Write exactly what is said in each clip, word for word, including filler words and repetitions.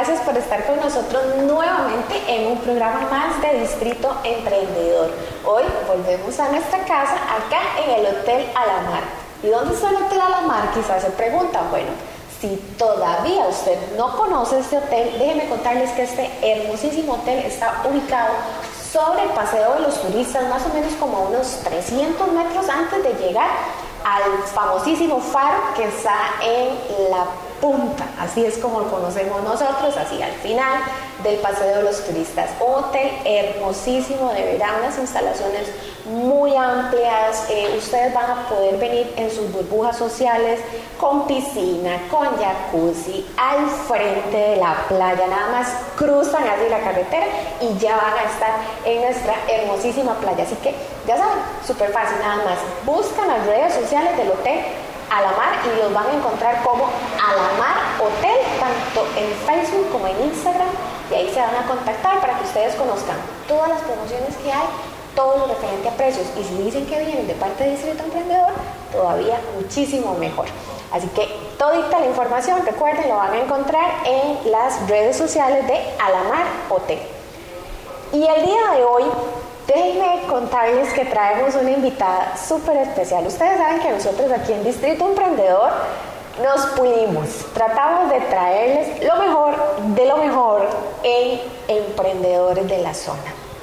gracias por estar con nosotros nuevamente en un programa más de Distrito Emprendedor. Hoy volvemos a nuestra casa acá en el Hotel Alamar. ¿Y dónde está el Hotel Alamar? Quizás se preguntan. Bueno, si todavía usted no conoce este hotel, déjenme contarles que este hermosísimo hotel está ubicado sobre el Paseo de los Turistas, más o menos como a unos trescientos metros antes de llegar al famosísimo faro que está en la punta, así es como lo conocemos nosotros, así al final del Paseo de los Turistas. Un hotel hermosísimo, de verdad, unas instalaciones muy amplias. Eh, ustedes van a poder venir en sus burbujas sociales, con piscina, con jacuzzi, al frente de la playa, nada más cruzan así la carretera y ya van a estar en nuestra hermosísima playa. Así que ya saben, súper fácil, nada más buscan las redes sociales del Hotel Alamar y los van a encontrar como Alamar Hotel, tanto en Facebook como en Instagram, y ahí se van a contactar para que ustedes conozcan todas las promociones que hay, todo lo referente a precios, y si dicen que vienen de parte de Distrito Emprendedor, todavía muchísimo mejor. Así que todita la información, recuerden, lo van a encontrar en las redes sociales de Alamar Hotel. Y el día de hoy, déjenme contarles que traemos una invitada súper especial. Ustedes saben que nosotros aquí en Distrito Emprendedor nos pulimos, tratamos de traerles lo mejor de lo mejor en emprendedores de la zona.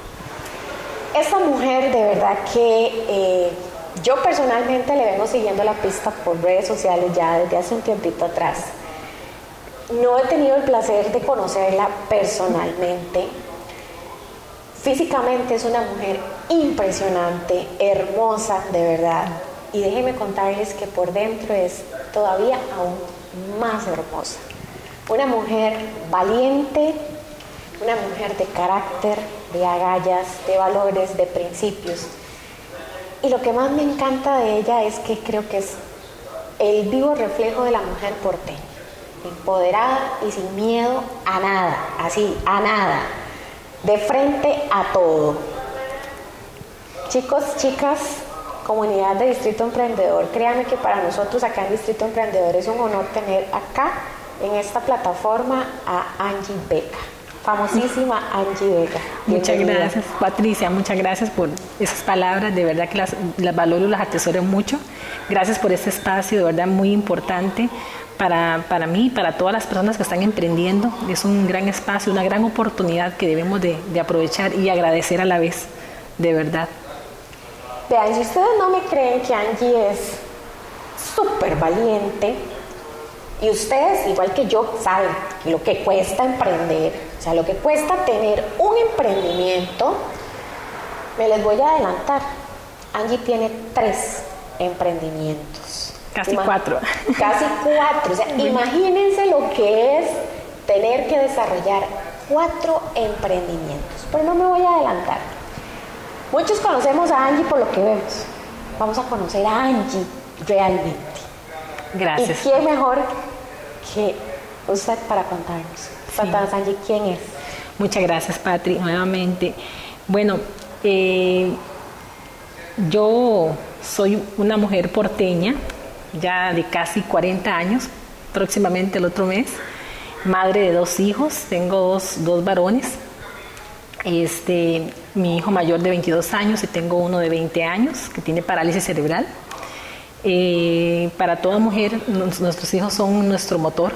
Esta mujer, de verdad que eh, yo personalmente le vengo siguiendo la pista por redes sociales ya desde hace un tiempito atrás. No he tenido el placer de conocerla personalmente. Físicamente es una mujer impresionante, hermosa, de verdad. Y déjenme contarles que por dentro es todavía aún más hermosa. Una mujer valiente, una mujer de carácter, de agallas, de valores, de principios. Y lo que más me encanta de ella es que creo que es el vivo reflejo de la mujer porteña. Empoderada y sin miedo a nada, así, a nada. De frente a todo. Chicos, chicas, comunidad de Distrito Emprendedor, créanme que para nosotros acá en Distrito Emprendedor es un honor tener acá en esta plataforma a Angie Vega, famosísima Angie Vega. Muchas gracias, Patricia, muchas gracias por esas palabras, de verdad que las, las valoro, las atesoro mucho. Gracias por este espacio, de verdad muy importante. Para, para mí, para todas las personas que están emprendiendo, es un gran espacio, una gran oportunidad que debemos de, de aprovechar y agradecer a la vez, de verdad. Vean, si ustedes no me creen que Angie es súper valiente, y ustedes, igual que yo, saben lo que cuesta emprender, o sea, lo que cuesta tener un emprendimiento, me les voy a adelantar. Angie tiene tres emprendimientos. Casi Ima- cuatro. Casi cuatro. O sea, imagínense lo que es tener que desarrollar cuatro emprendimientos. Pero no me voy a adelantar. Muchos conocemos a Angie por lo que vemos. Vamos a conocer a Angie realmente. Gracias. ¿Y quién mejor que usted para contarnos? Sí. Cuéntanos, Angie, ¿quién es? Muchas gracias, Patri, nuevamente. Bueno, eh, yo soy una mujer porteña, ya de casi cuarenta años, próximamente el otro mes, madre de dos hijos, tengo dos, dos varones, este, mi hijo mayor de veintidós años y tengo uno de veinte años que tiene parálisis cerebral. Eh, para toda mujer, nos, nuestros hijos son nuestro motor,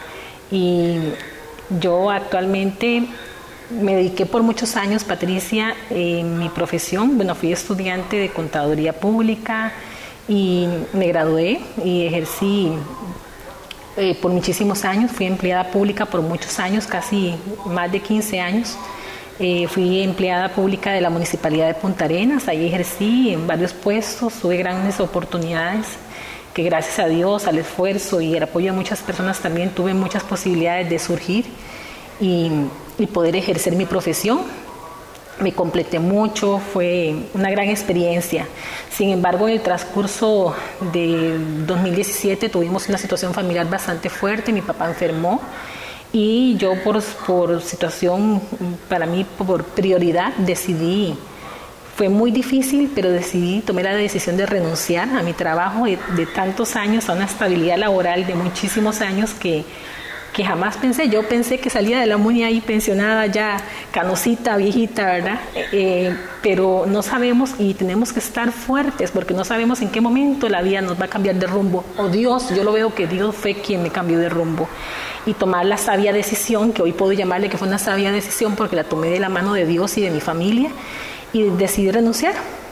y yo actualmente me dediqué por muchos años, Patricia, en mi profesión. Bueno, fui estudiante de contaduría pública y me gradué y ejercí eh, por muchísimos años. Fui empleada pública por muchos años, casi más de quince años. Eh, fui empleada pública de la Municipalidad de Punta Arenas. Ahí ejercí en varios puestos, tuve grandes oportunidades que gracias a Dios, al esfuerzo y el apoyo de muchas personas también tuve muchas posibilidades de surgir y, y poder ejercer mi profesión. Me completé mucho, fue una gran experiencia. Sin embargo, en el transcurso de dos mil diecisiete tuvimos una situación familiar bastante fuerte, mi papá enfermó y yo por, por situación, para mí por prioridad, decidí, fue muy difícil, pero decidí, tomé la decisión de renunciar a mi trabajo de, de tantos años, a una estabilidad laboral de muchísimos años que que jamás pensé. Yo pensé que salía de la MUNI ahí pensionada, ya canosita, viejita, ¿verdad? Eh, pero no sabemos y tenemos que estar fuertes porque no sabemos en qué momento la vida nos va a cambiar de rumbo. O Dios, yo lo veo que Dios fue quien me cambió de rumbo. Y tomar la sabia decisión, que hoy puedo llamarle que fue una sabia decisión porque la tomé de la mano de Dios y de mi familia, y decidí renunciar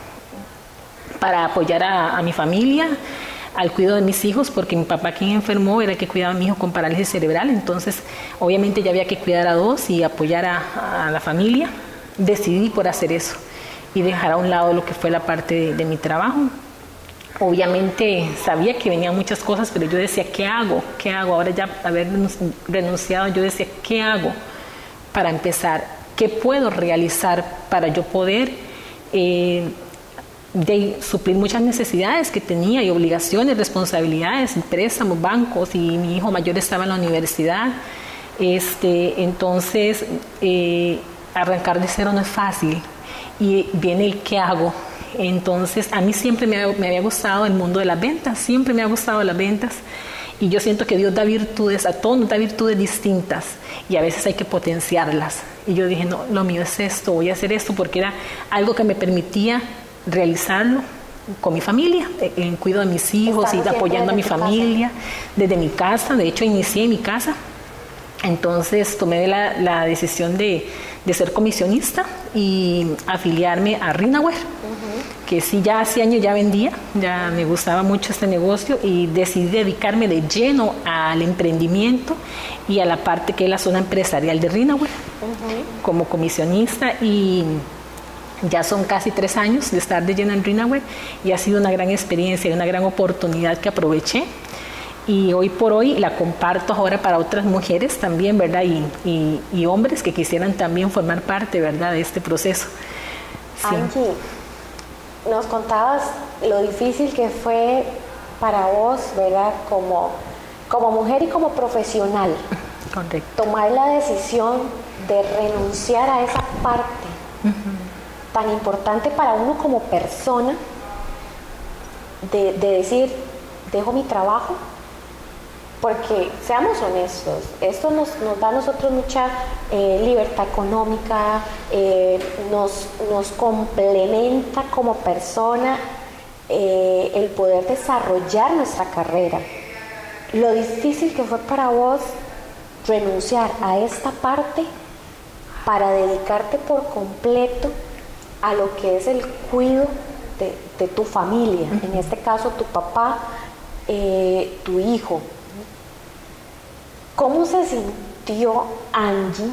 para apoyar a, a mi familia, al cuidado de mis hijos, porque mi papá, quien enfermó, era el que cuidaba a mi hijo con parálisis cerebral. Entonces obviamente ya había que cuidar a dos y apoyar a, a la familia. Decidí por hacer eso y dejar a un lado lo que fue la parte de, de mi trabajo. Obviamente sabía que venían muchas cosas, pero yo decía, ¿qué hago? ¿Qué hago? Ahora ya haber renunciado, yo decía, ¿qué hago para empezar? ¿Qué puedo realizar para yo poder eh, de suplir muchas necesidades que tenía y obligaciones, responsabilidades, préstamos, bancos, y mi hijo mayor estaba en la universidad? Este, entonces, eh, arrancar de cero no es fácil y viene el ¿qué hago? Entonces, a mí siempre me, me había gustado el mundo de las ventas, siempre me ha gustado las ventas, y yo siento que Dios da virtudes, a todos nos da virtudes distintas y a veces hay que potenciarlas. Y yo dije, no, lo mío es esto, voy a hacer esto porque era algo que me permitía realizarlo con mi familia, en cuidado de mis hijos y apoyando a mi familia desde mi casa. De hecho, inicié en mi casa. Entonces tomé la, la decisión de, de ser comisionista y afiliarme a Rinaware, uh-huh. que sí, ya hace años ya vendía, ya me gustaba mucho este negocio, y decidí dedicarme de lleno al emprendimiento y a la parte que es la zona empresarial de Rinaware, uh-huh. como comisionista. Y ya son casi tres años de estar de lleno en Rinaware y ha sido una gran experiencia y una gran oportunidad que aproveché. Y hoy por hoy la comparto ahora para otras mujeres también, ¿verdad? Y, y, y hombres que quisieran también formar parte, ¿verdad?, de este proceso. Sí. Angie, nos contabas lo difícil que fue para vos, ¿verdad?, como, como mujer y como profesional. Correcto. Tomar la decisión de renunciar a esa parte uh-huh. tan importante para uno como persona, de, de decir, dejo mi trabajo. Porque, seamos honestos, esto nos, nos da a nosotros mucha eh, libertad económica, eh, nos, nos complementa como persona eh, el poder desarrollar nuestra carrera. Lo difícil que fue para vos renunciar a esta parte para dedicarte por completo a lo que es el cuidado de, de tu familia, uh-huh. en este caso tu papá, eh, tu hijo. ¿Cómo se sintió Angie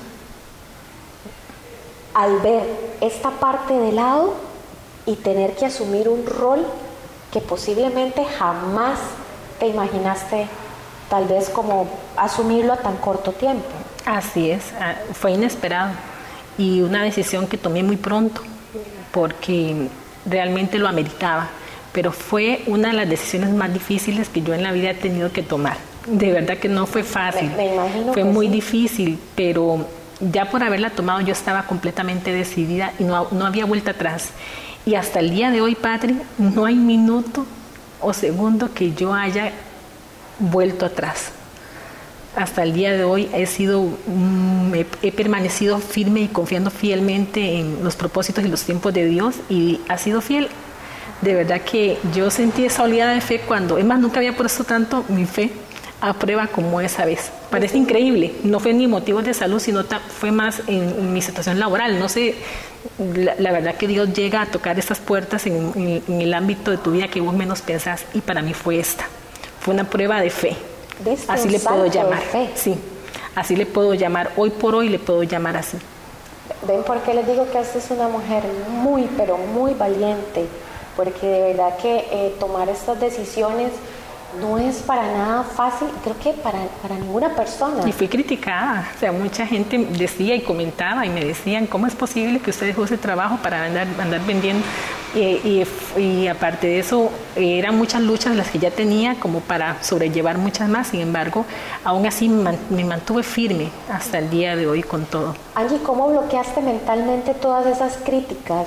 al ver esta parte de lado y tener que asumir un rol que posiblemente jamás te imaginaste, tal vez, como asumirlo a tan corto tiempo? Así es, fue inesperado y una decisión que tomé muy pronto porque realmente lo ameritaba, pero fue una de las decisiones más difíciles que yo en la vida he tenido que tomar. De verdad que no fue fácil, me, me imagino fue que muy sí. difícil, pero ya por haberla tomado yo estaba completamente decidida y no, no había vuelta atrás. Y hasta el día de hoy, Patri, no hay minuto o segundo que yo haya vuelto atrás. Hasta el día de hoy he sido, mm, he, he permanecido firme y confiando fielmente en los propósitos y los tiempos de Dios, y ha sido fiel. De verdad que yo sentí esa oleada de fe cuando, es más, nunca había puesto tanto mi fe a prueba como esa vez. Parece increíble, no fue ni motivos de salud, sino ta, fue más en, en mi situación laboral. No sé, la, la verdad que Dios llega a tocar estas puertas en, en, en el ámbito de tu vida que vos menos pensás, y para mí fue esta, fue una prueba de fe. Así le puedo llamar, sí, así le puedo llamar, hoy por hoy le puedo llamar así. ¿Ven por qué les digo que esta es una mujer muy, pero muy valiente? Porque de verdad que eh, tomar estas decisiones no es para nada fácil, creo que para, para ninguna persona. Y fui criticada, o sea, mucha gente decía y comentaba y me decían, ¿cómo es posible que usted dejó ese trabajo para andar, andar vendiendo? Y, y, y aparte de eso, eran muchas luchas las que ya tenía como para sobrellevar muchas más. Sin embargo, aún así me mantuve firme hasta el día de hoy con todo. Angie, ¿cómo bloqueaste mentalmente todas esas críticas?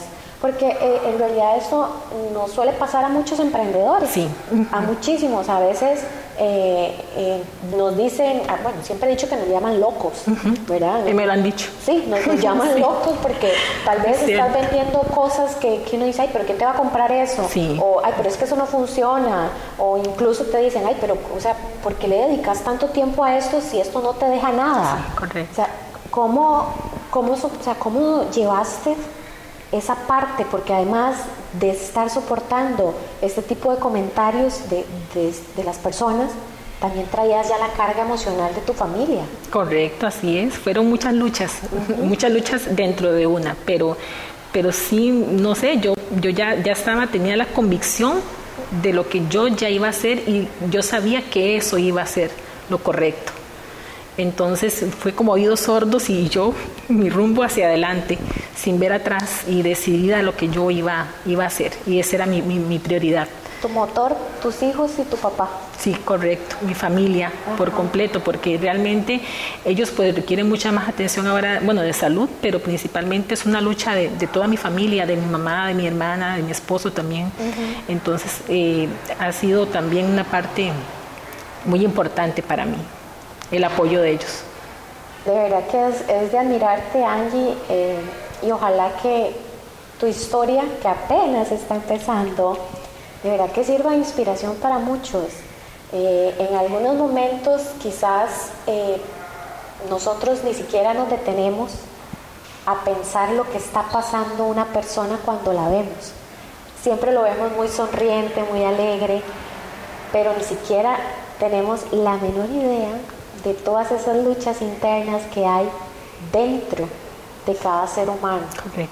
Porque eh, en realidad eso nos suele pasar a muchos emprendedores, sí. a muchísimos. A veces eh, eh, nos dicen, ah, bueno, siempre he dicho que nos llaman locos, uh-huh. ¿verdad? Y me lo han dicho. Sí, nos, nos llaman sí. locos porque tal vez es estás vendiendo cosas que, que uno dice, ay, pero ¿quién te va a comprar eso? Sí. O, ay, pero es que eso no funciona. O incluso te dicen, ay, pero, o sea, ¿por qué le dedicas tanto tiempo a esto si esto no te deja nada? Sí, correcto. O sea, ¿cómo, cómo, o sea, ¿cómo llevaste esa parte? Porque además de estar soportando este tipo de comentarios de, de, de las personas, también traías ya la carga emocional de tu familia. Correcto, así es. Fueron muchas luchas, uh-huh. muchas luchas dentro de una, pero, pero sí, no sé, yo, yo ya, ya estaba, tenía la convicción de lo que yo ya iba a hacer y yo sabía que eso iba a ser lo correcto. Entonces fue como oídos sordos y yo, mi rumbo hacia adelante, sin ver atrás y decidida a lo que yo iba, iba a hacer. Y esa era mi, mi, mi prioridad. Tu motor, tus hijos y tu papá. Sí, correcto. Mi familia, ajá, por completo, porque realmente ellos pues requieren mucha más atención ahora, bueno, de salud, pero principalmente es una lucha de, de toda mi familia, de mi mamá, de mi hermana, de mi esposo también. Uh-huh. Entonces eh, ha sido también una parte muy importante para mí, el apoyo de ellos. De verdad que es, es de admirarte, Angie, eh, y ojalá que tu historia, que apenas está empezando, de verdad que sirva de inspiración para muchos. Eh, en algunos momentos quizás eh, nosotros ni siquiera nos detenemos a pensar lo que está pasando una persona cuando la vemos. Siempre lo vemos muy sonriente, muy alegre, pero ni siquiera tenemos la menor idea de todas esas luchas internas que hay dentro de cada ser humano. Correcto.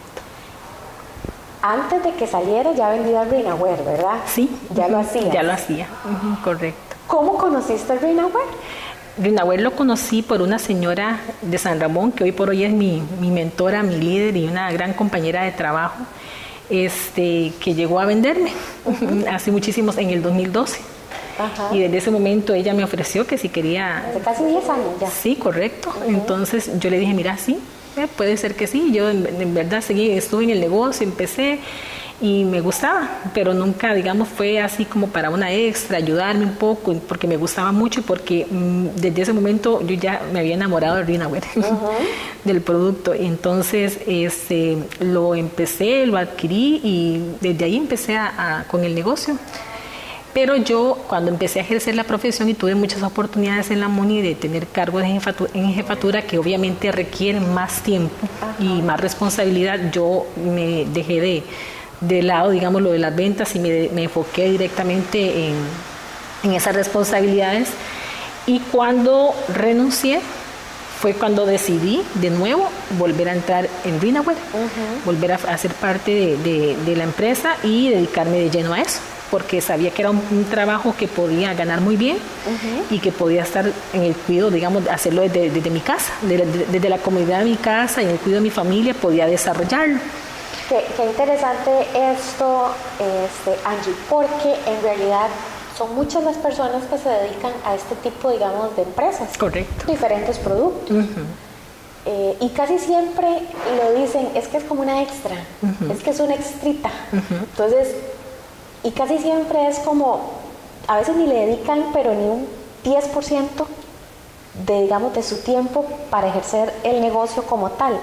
Antes de que saliera ya vendía el RenoWear, ¿verdad? Sí. Ya lo hacía. Ya lo hacía, uh-huh, correcto. ¿Cómo conociste el RenoWear? RenoWear lo conocí por una señora de San Ramón, que hoy por hoy es mi, mi mentora, mi líder y una gran compañera de trabajo, este, que llegó a venderme uh-huh. hace muchísimos, en el dos mil doce. Ajá. Y desde ese momento ella me ofreció que si quería... Hace casi diez años ya. Sí, correcto. Uh-huh. Entonces yo le dije, mira, sí, eh, puede ser que sí. Yo en, en verdad seguí, estuve en el negocio, empecé y me gustaba, pero nunca, digamos, fue así como para una extra, ayudarme un poco, porque me gustaba mucho y porque mmm, desde ese momento yo ya me había enamorado del RenoWear, uh-huh. del producto. Entonces este, lo empecé, lo adquirí y desde ahí empecé a, a, con el negocio. Pero yo, cuando empecé a ejercer la profesión y tuve muchas oportunidades en la MUNI de tener cargos de jefatura, en jefatura que obviamente requieren más tiempo Ajá. y más responsabilidad, yo me dejé de, de lado, digamos, lo de las ventas y me, me enfoqué directamente en, en esas responsabilidades. Y cuando renuncié, fue cuando decidí de nuevo volver a entrar en RenoWear, uh-huh. volver a, a ser parte de, de, de la empresa y dedicarme de lleno a eso, porque sabía que era un, un trabajo que podía ganar muy bien uh-huh. y que podía estar en el cuidado, digamos, hacerlo desde, desde mi casa, desde, desde la comodidad de mi casa y en el cuidado de mi familia podía desarrollarlo. Qué, qué interesante esto, este, Angie, porque en realidad son muchas las personas que se dedican a este tipo, digamos, de empresas. Correcto. Diferentes productos. Uh-huh. Eh, y casi siempre lo dicen, es que es como una extra, uh-huh. es que es una extrita. Uh-huh. Entonces, y casi siempre es como, a veces ni le dedican, pero ni un diez por ciento de, digamos, de su tiempo para ejercer el negocio como tal.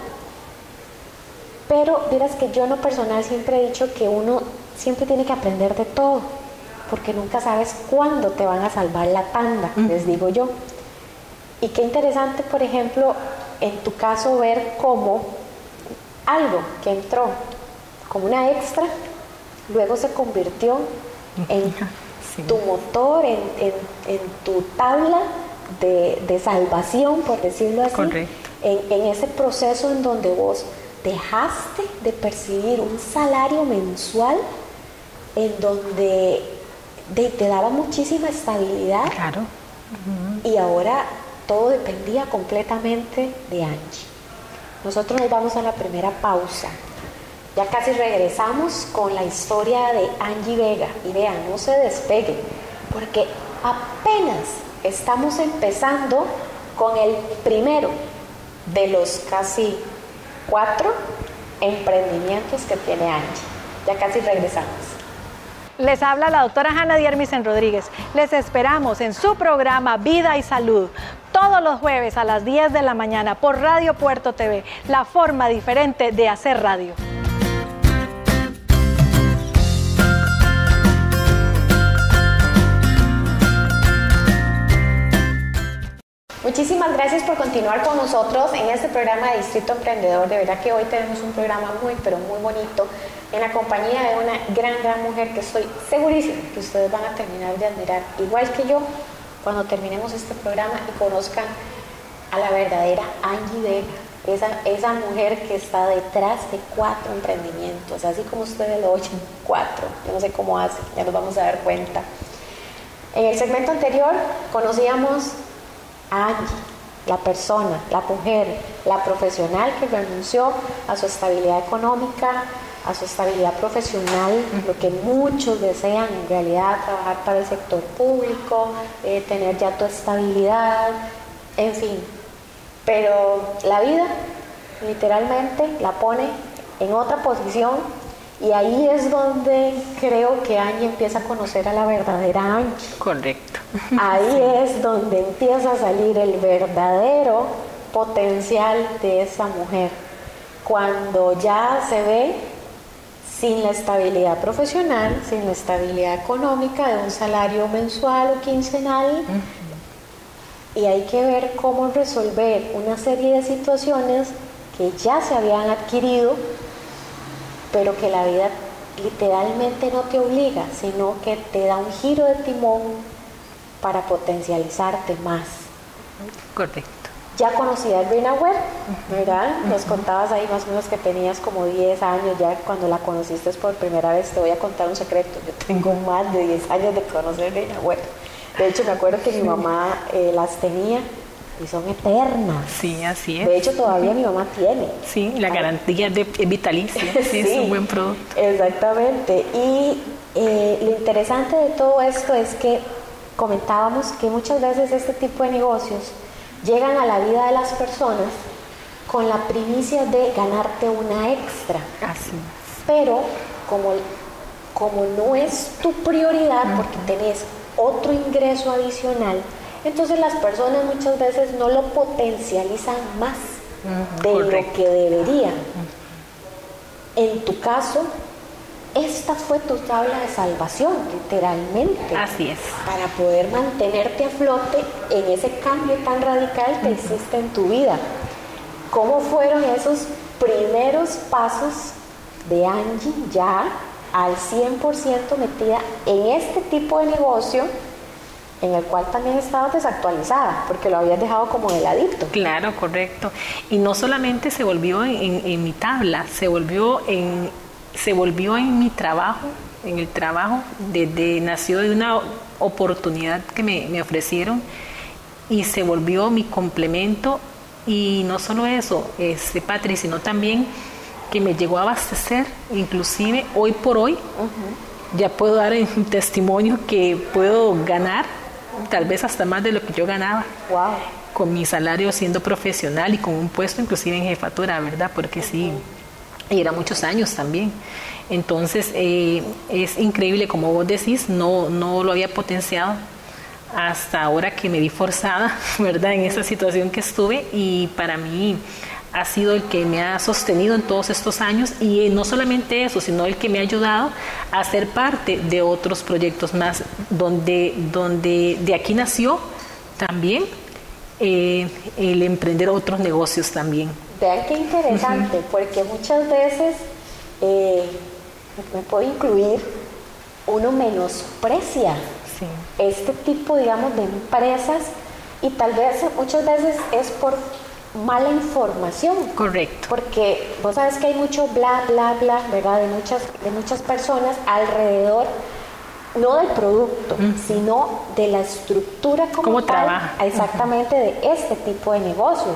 Pero, miras que yo en lo personal siempre he dicho que uno siempre tiene que aprender de todo, porque nunca sabes cuándo te van a salvar la tanda, uh-huh. les digo yo. Y qué interesante, por ejemplo, en tu caso, ver cómo algo que entró como una extra, luego se convirtió en sí. tu motor, en, en, en tu tabla de, de salvación, por decirlo así. Correcto. En, en ese proceso en donde vos dejaste de percibir un salario mensual, en donde de, te daba muchísima estabilidad. Claro. Uh-huh. Y ahora todo dependía completamente de Angie. Nosotros nos vamos a la primera pausa. Ya casi regresamos con la historia de Angie Vega. Y vean, no se despeguen, porque apenas estamos empezando con el primero de los casi cuatro emprendimientos que tiene Angie. Ya casi regresamos. Les habla la doctora Hanna Diermisen Rodríguez. Les esperamos en su programa Vida y Salud todos los jueves a las diez de la mañana por Radio Puerto T V, la forma diferente de hacer radio. Muchísimas gracias por continuar con nosotros en este programa de Distrito Emprendedor. De verdad que hoy tenemos un programa muy, pero muy bonito, en la compañía de una gran, gran mujer que estoy segurísima que ustedes van a terminar de admirar, igual que yo, cuando terminemos este programa y conozcan a la verdadera Angie Vega, esa, esa mujer que está detrás de cuatro emprendimientos, así como ustedes lo oyen, cuatro. Yo no sé cómo hace, ya nos vamos a dar cuenta. En el segmento anterior conocíamos a Angie, la persona, la mujer, la profesional que renunció a su estabilidad económica, a su estabilidad profesional, uh-huh. lo que muchos desean en realidad, trabajar para el sector público, eh, tener ya tu estabilidad, en fin. Pero la vida literalmente la pone en otra posición y ahí es donde creo que Angie empieza a conocer a la verdadera Angie. Correcto. Ahí sí. es donde empieza a salir el verdadero potencial de esa mujer. Cuando ya se ve sin la estabilidad profesional, sin la estabilidad económica de un salario mensual o quincenal, uh-huh. y hay que ver cómo resolver una serie de situaciones que ya se habían adquirido, pero que la vida literalmente no te obliga, sino que te da un giro de timón para potencializarte más. Correcto. Ya conocías a Reina Webb, ¿verdad? Uh-huh. Nos contabas ahí más o menos que tenías como diez años, ya cuando la conociste por primera vez. Te voy a contar un secreto, yo tengo más de diez años de conocer a Reina Webb. De hecho, me acuerdo que mi mamá eh, las tenía y son eternas. Sí, así es. De hecho, todavía mi mamá tiene. Sí, la garantía de, es vitalicia. Sí, sí, es un buen producto. Exactamente. Y eh, lo interesante de todo esto es que comentábamos que muchas veces este tipo de negocios llegan a la vida de las personas con la primicia de ganarte una extra. Así. Pero como, como no es tu prioridad, uh-huh. porque tenés otro ingreso adicional, entonces las personas muchas veces no lo potencializan más uh-huh. de Correcto. Lo que deberían. Uh-huh. En tu caso, esta fue tu tabla de salvación, literalmente. Así es. Para poder mantenerte a flote en ese cambio tan radical que uh-huh. hiciste en tu vida. ¿Cómo fueron esos primeros pasos de Angie ya al cien por ciento metida en este tipo de negocio, en el cual también estabas desactualizada, porque lo habías dejado como de ladito? Claro, correcto. Y no solamente se volvió en, en, en mi tabla, se volvió en, se volvió en mi trabajo, en el trabajo, desde, nació de una oportunidad que me, me ofrecieron y se volvió mi complemento. Y no solo eso, este, Patri, sino también que me llegó a abastecer, inclusive hoy por hoy, uh-huh. ya puedo dar un testimonio que puedo ganar tal vez hasta más de lo que yo ganaba. Wow. Con mi salario siendo profesional y con un puesto inclusive en jefatura, ¿verdad? Porque sí, y era muchos años también. Entonces, eh, es increíble, como vos decís, no, no lo había potenciado hasta ahora que me vi forzada, ¿verdad? En esa situación que estuve, y para mí ha sido el que me ha sostenido en todos estos años, y no solamente eso, sino el que me ha ayudado a ser parte de otros proyectos más, donde, donde de aquí nació también eh, el emprender otros negocios también. Vean qué interesante, uh-huh. porque muchas veces, eh, me puedo incluir, uno menosprecia sí. este tipo, digamos, de empresas, y tal vez muchas veces es por mala información. Correcto. Porque vos sabes que hay mucho bla, bla, bla, ¿verdad? De muchas, de muchas personas alrededor, no del producto, uh-huh. sino de la estructura como ¿Cómo tal, trabaja? exactamente, uh-huh. de este tipo de negocios.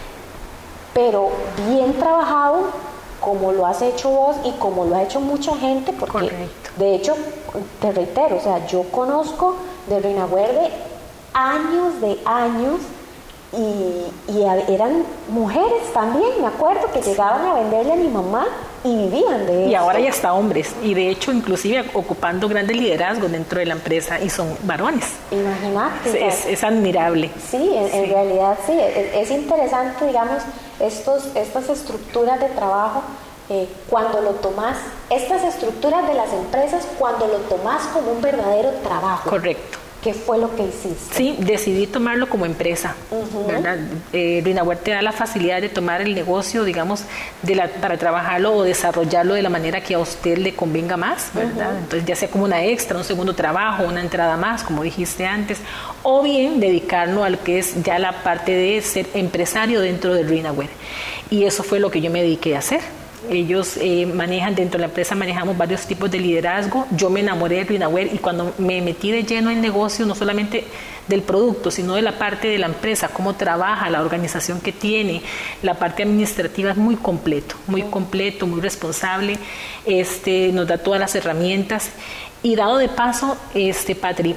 Pero bien trabajado, como lo has hecho vos y como lo ha hecho mucha gente, porque Correcto. De hecho, te reitero, o sea, yo conozco de Reina Webb años de años y, y eran mujeres también, me acuerdo, que llegaban a venderle a mi mamá y vivían de eso. Y ahora ya está hombres, y de hecho inclusive ocupando grandes liderazgos dentro de la empresa, y son varones. Imagínate. Es, es admirable. Sí, en, sí. en realidad sí, es, es interesante, digamos, estos, estas estructuras de trabajo, eh, cuando lo tomas, estas estructuras de las empresas, cuando lo tomas como un verdadero trabajo. Correcto. ¿Qué fue lo que hiciste? Sí, decidí tomarlo como empresa, uh-huh. ¿verdad? Eh, RenoWare te da la facilidad de tomar el negocio, digamos, de la, para trabajarlo o desarrollarlo de la manera que a usted le convenga más, ¿verdad? Uh-huh. Entonces, ya sea como una extra, un segundo trabajo, una entrada más, como dijiste antes, o bien dedicarlo al que es ya la parte de ser empresario dentro de RenoWare. Y eso fue lo que yo me dediqué a hacer. Ellos eh, manejan, dentro de la empresa manejamos varios tipos de liderazgo. Yo me enamoré de RenoWare y cuando me metí de lleno en negocio, no solamente del producto, sino de la parte de la empresa, cómo trabaja, la organización que tiene, la parte administrativa es muy completo, muy completo, muy responsable, este, nos da todas las herramientas. Y dado de paso, este, Patri,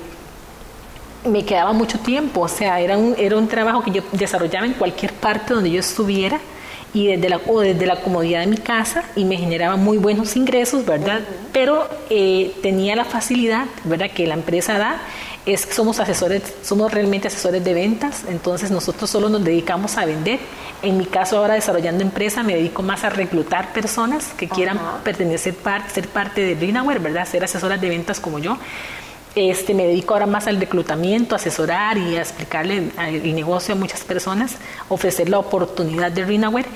me quedaba mucho tiempo, o sea, era un, era un trabajo que yo desarrollaba en cualquier parte donde yo estuviera, y desde la, o desde la comodidad de mi casa, y me generaba muy buenos ingresos, ¿verdad? Uh-huh. Pero eh, tenía la facilidad, ¿verdad?, que la empresa da, es que somos asesores, somos realmente asesores de ventas, entonces nosotros solo nos dedicamos a vender. En mi caso ahora, desarrollando empresa, me dedico más a reclutar personas que quieran uh-huh. pertenecer, par, ser parte de RenoWare, ¿verdad?, ser asesoras de ventas como yo. Este, me dedico ahora más al reclutamiento, a asesorar y a explicarle el negocio a muchas personas, ofrecer la oportunidad de RenoWare,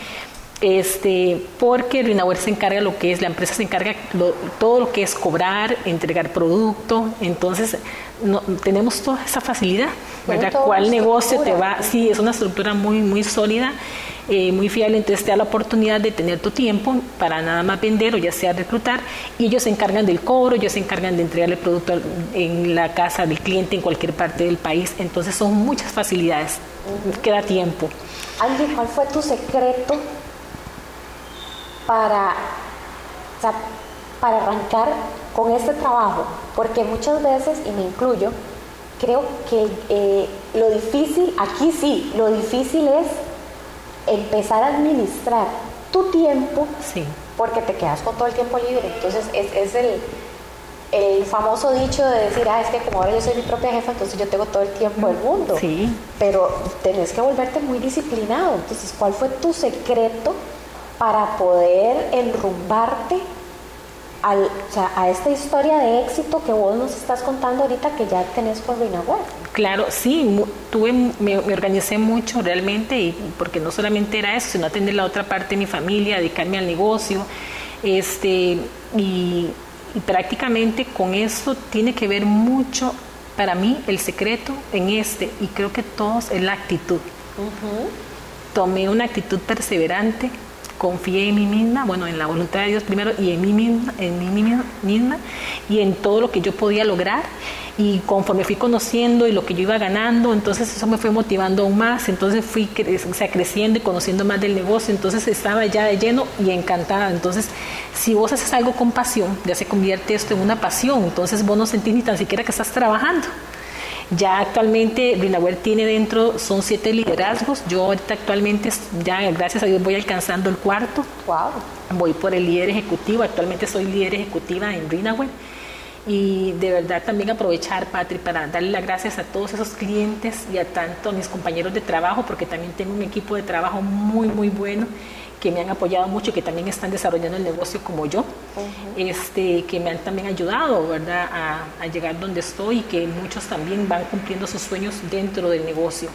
este, porque RenoWare se encarga lo que es, la empresa se encarga lo, todo lo que es cobrar, entregar producto, entonces no, tenemos toda esa facilidad, ¿verdad? ¿Cuál negocio te va? Sí, es una estructura muy, muy sólida. Eh, muy fiable, entonces te da la oportunidad de tener tu tiempo para nada más vender o ya sea reclutar, y ellos se encargan del cobro, ellos se encargan de entregarle el producto en la casa del cliente en cualquier parte del país, entonces son muchas facilidades, uh-huh. queda tiempo. Angie, ¿cuál fue tu secreto para, o sea, para arrancar con este trabajo? Porque muchas veces, y me incluyo, creo que eh, lo difícil, aquí sí, lo difícil es empezar a administrar tu tiempo, sí. porque te quedas con todo el tiempo libre. Entonces es, es el, el famoso dicho de decir, ah, es que como ahora yo soy mi propia jefa, entonces yo tengo todo el tiempo del mundo. Sí. Pero tenés que volverte muy disciplinado. Entonces, ¿cuál fue tu secreto para poder enrumbarte al, o sea, a esta historia de éxito que vos nos estás contando ahorita, que ya tenés con RenoWare? Claro, sí, tuve, me, me organicé mucho realmente, y porque no solamente era eso, sino atender la otra parte de mi familia, dedicarme al negocio, este, y, y prácticamente con eso tiene que ver mucho, para mí, el secreto en este, y creo que todos, es la actitud. Uh-huh. Tomé una actitud perseverante, confié en mí misma, bueno, en la voluntad de Dios primero, y en mí misma, en mí misma, y en todo lo que yo podía lograr, y conforme fui conociendo y lo que yo iba ganando, entonces eso me fue motivando aún más, entonces fui cre- o sea, creciendo y conociendo más del negocio, entonces estaba ya de lleno y encantada. Entonces, si vos haces algo con pasión, ya se convierte esto en una pasión, entonces vos no sentís ni tan siquiera que estás trabajando. Ya actualmente RenoWare tiene dentro, son siete liderazgos. Yo ahorita actualmente ya, gracias a Dios, voy alcanzando el cuarto. Wow. Voy por el líder ejecutivo, actualmente soy líder ejecutiva en RenoWare. Y de verdad también aprovechar, Patri, para darle las gracias a todos esos clientes y a tanto a mis compañeros de trabajo, porque también tengo un equipo de trabajo muy, muy bueno, que me han apoyado mucho, que también están desarrollando el negocio como yo, uh-huh. este, que me han también ayudado, ¿verdad?, a, a llegar donde estoy, y que muchos también van cumpliendo sus sueños dentro del negocio.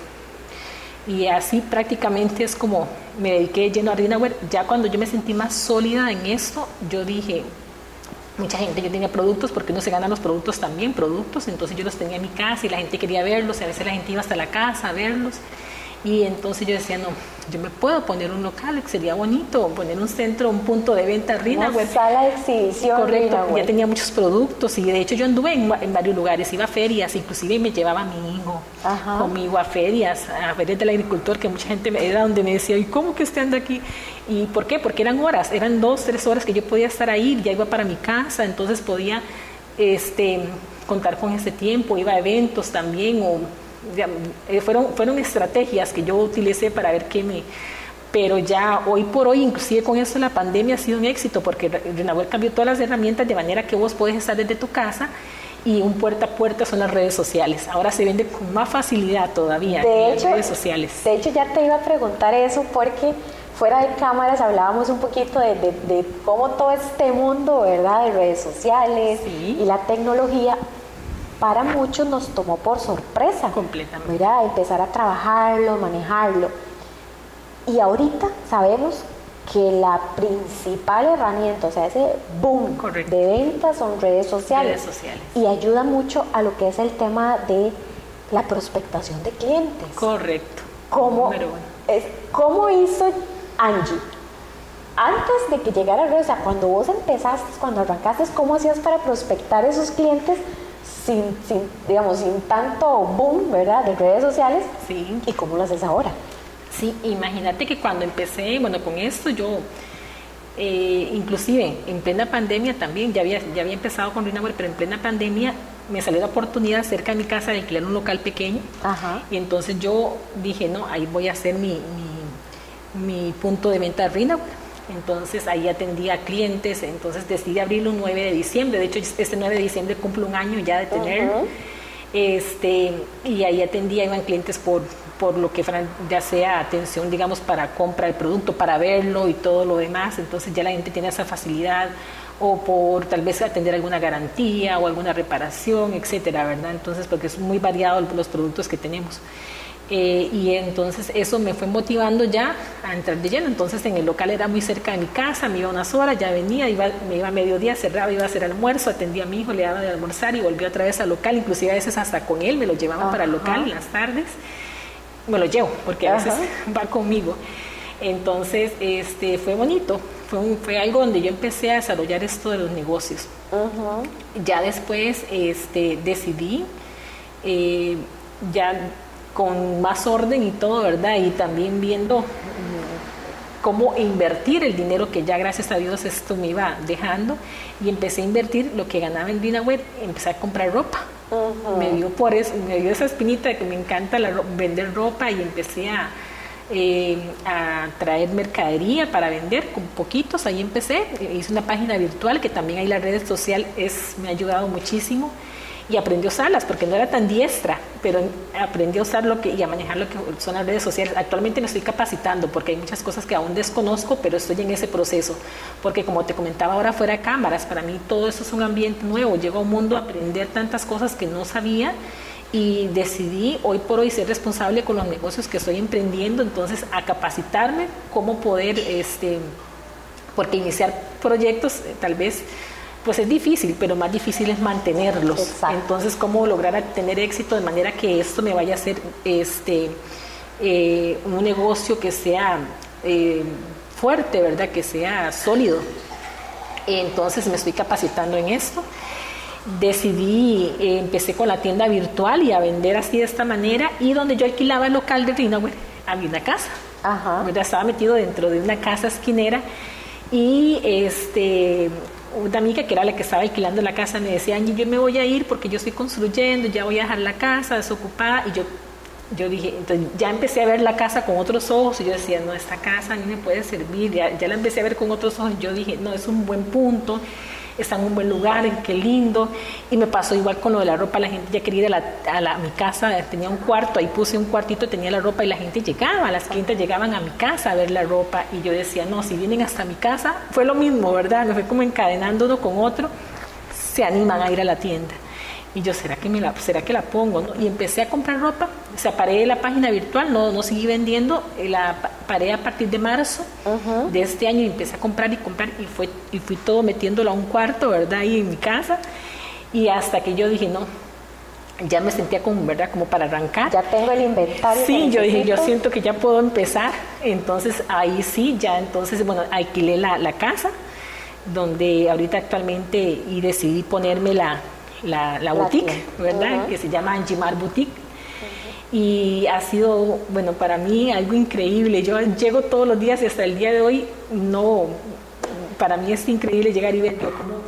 Y así prácticamente es como me dediqué lleno a RenoWare. Ya cuando yo me sentí más sólida en esto, yo dije, mucha gente, yo tenía productos, porque uno se gana los productos también, productos, entonces yo los tenía en mi casa y la gente quería verlos, y a veces la gente iba hasta la casa a verlos. Y entonces yo decía, no, yo me puedo poner un local, que sería bonito, poner un centro, un punto de venta RenoWare. Una sala de exhibición. Correcto, RenoWare. Ya tenía muchos productos, y de hecho yo anduve en, en varios lugares, iba a ferias, inclusive me llevaba a mi hijo Ajá. conmigo a ferias, a ferias del agricultor, que mucha gente me, era donde me decía, ¿y cómo que usted anda aquí? ¿Y por qué? Porque eran horas, eran dos, tres horas que yo podía estar ahí, ya iba para mi casa, entonces podía este, contar con ese tiempo, iba a eventos también, o ya, eh, fueron, fueron estrategias que yo utilicé para ver qué me... Pero ya hoy por hoy, inclusive con esto la pandemia ha sido un éxito, porque Renahuel cambió todas las herramientas de manera que vos podés estar desde tu casa y un puerta a puerta son las redes sociales. Ahora se vende con más facilidad todavía de en hecho, las redes sociales. De hecho, ya te iba a preguntar eso porque fuera de cámaras hablábamos un poquito de, de, de cómo todo este mundo, ¿verdad?, de redes sociales sí. y la tecnología, para muchos nos tomó por sorpresa. Completamente. ¿Verdad? Empezar a trabajarlo, manejarlo. Y ahorita sabemos que la principal herramienta, o sea, ese boom Correcto. de ventas son redes sociales. Redes sociales. Y ayuda mucho a lo que es el tema de la prospectación de clientes. Correcto. ¿Cómo, Número uno. es, ¿Cómo hizo Angie? Antes de que llegara a redes, o sea, cuando vos empezaste, cuando arrancaste, ¿cómo hacías para prospectar esos clientes sin, sin, digamos, sin tanto boom, ¿verdad?, de redes sociales? Sí. ¿Y cómo lo haces ahora? Sí, imagínate que cuando empecé, bueno, con esto yo, eh, inclusive en plena pandemia también, ya había, ya había empezado con Renahuel, pero en plena pandemia me salió la oportunidad cerca de mi casa de alquilar un local pequeño. Ajá. Y entonces yo dije, no, ahí voy a hacer mi, mi, mi punto de venta de Renahuel. Entonces ahí atendía a clientes, entonces decidí abrirlo un nueve de diciembre, de hecho este nueve de diciembre cumple un año ya de tenerlo. Uh-huh. Este, y ahí atendía, iban clientes por, por lo que fueran, ya sea atención, digamos, para compra del producto, para verlo y todo lo demás, entonces ya la gente tiene esa facilidad, o por tal vez atender alguna garantía o alguna reparación, etcétera, ¿verdad? Entonces, porque es muy variado los productos que tenemos. Eh, y entonces eso me fue motivando ya a entrar de lleno. Entonces en el local era muy cerca de mi casa, me iba unas horas, ya venía, iba, me iba a mediodía, cerraba, iba a hacer almuerzo, atendía a mi hijo, le daba de almorzar y volvía otra vez al local, inclusive a veces hasta con él, me lo llevaban Ajá. para el local en las tardes, me lo llevo porque a veces Ajá. va conmigo. Entonces este, fue bonito, fue, un, fue algo donde yo empecé a desarrollar esto de los negocios. Ajá. Ya después este, decidí eh, ya con más orden y todo, ¿verdad? Y también viendo um, cómo invertir el dinero que ya gracias a Dios esto me iba dejando, y empecé a invertir lo que ganaba en Renahuel, empecé a comprar ropa. Uh-huh. Me dio por eso, me dio esa espinita de que me encanta la ro- vender ropa, y empecé a, eh, a traer mercadería para vender con poquitos. Ahí empecé, hice una página virtual que también ahí la red social es, me ha ayudado muchísimo. Y aprendí a usarlas porque no era tan diestra, pero aprendí a usar lo que y a manejar lo que son las redes sociales. Actualmente me estoy capacitando porque hay muchas cosas que aún desconozco, pero estoy en ese proceso. Porque como te comentaba ahora fuera de cámaras, para mí todo esto es un ambiente nuevo. Llego a un mundo a aprender tantas cosas que no sabía, y decidí hoy por hoy ser responsable con los negocios que estoy emprendiendo, entonces a capacitarme cómo poder, este, porque iniciar proyectos eh, tal vez pues es difícil, pero más difícil es mantenerlos. Exacto. Entonces, cómo lograr tener éxito de manera que esto me vaya a ser este, eh, un negocio que sea eh, fuerte, ¿verdad? Que sea sólido. Entonces, me estoy capacitando en esto. Decidí, eh, empecé con la tienda virtual y a vender así de esta manera, y donde yo alquilaba el local de Renahuel, había una casa. Ajá. ¿Verdad? Estaba metido dentro de una casa esquinera, y este... una amiga que era la que estaba alquilando la casa me decía, Angie, yo me voy a ir porque yo estoy construyendo, ya voy a dejar la casa desocupada. Y yo, yo dije, entonces ya empecé a ver la casa con otros ojos, y yo decía, no, esta casa a mí me puede servir. Ya, ya la empecé a ver con otros ojos, y yo dije, no, es un buen punto, está en un buen lugar, qué lindo. Y me pasó igual con lo de la ropa, la gente ya quería ir a, la, a, la, a mi casa, tenía un cuarto, ahí puse un cuartito, tenía la ropa, y la gente llegaba, las clientes llegaban a mi casa a ver la ropa, y yo decía, no, si vienen hasta mi casa, fue lo mismo, ¿verdad? Me fue como encadenando uno con otro, se animan a ir a la tienda. Y yo, ¿será que, me la, ¿será que la pongo? ¿No? Y empecé a comprar ropa, o sea, paré la página virtual, no, no seguí vendiendo, la paré a partir de marzo uh-huh. de este año, y empecé a comprar y comprar, y, fue, y fui todo metiéndolo a un cuarto, ¿verdad? Ahí en mi casa, y hasta que yo dije, no, ya me sentía como, ¿verdad? Como para arrancar. Ya tengo el inventario. Sí, yo dije, yo siento que ya puedo empezar. Entonces ahí sí, ya entonces, bueno, alquilé la, la casa, donde ahorita actualmente, y decidí ponerme la... La, la boutique, ¿verdad? Uh-huh. Que se llama Angie Mar Boutique. Uh-huh. Y ha sido, bueno, para mí algo increíble. Yo llego todos los días, y hasta el día de hoy, no, para mí es increíble llegar y ver yo cómo, cómo, cómo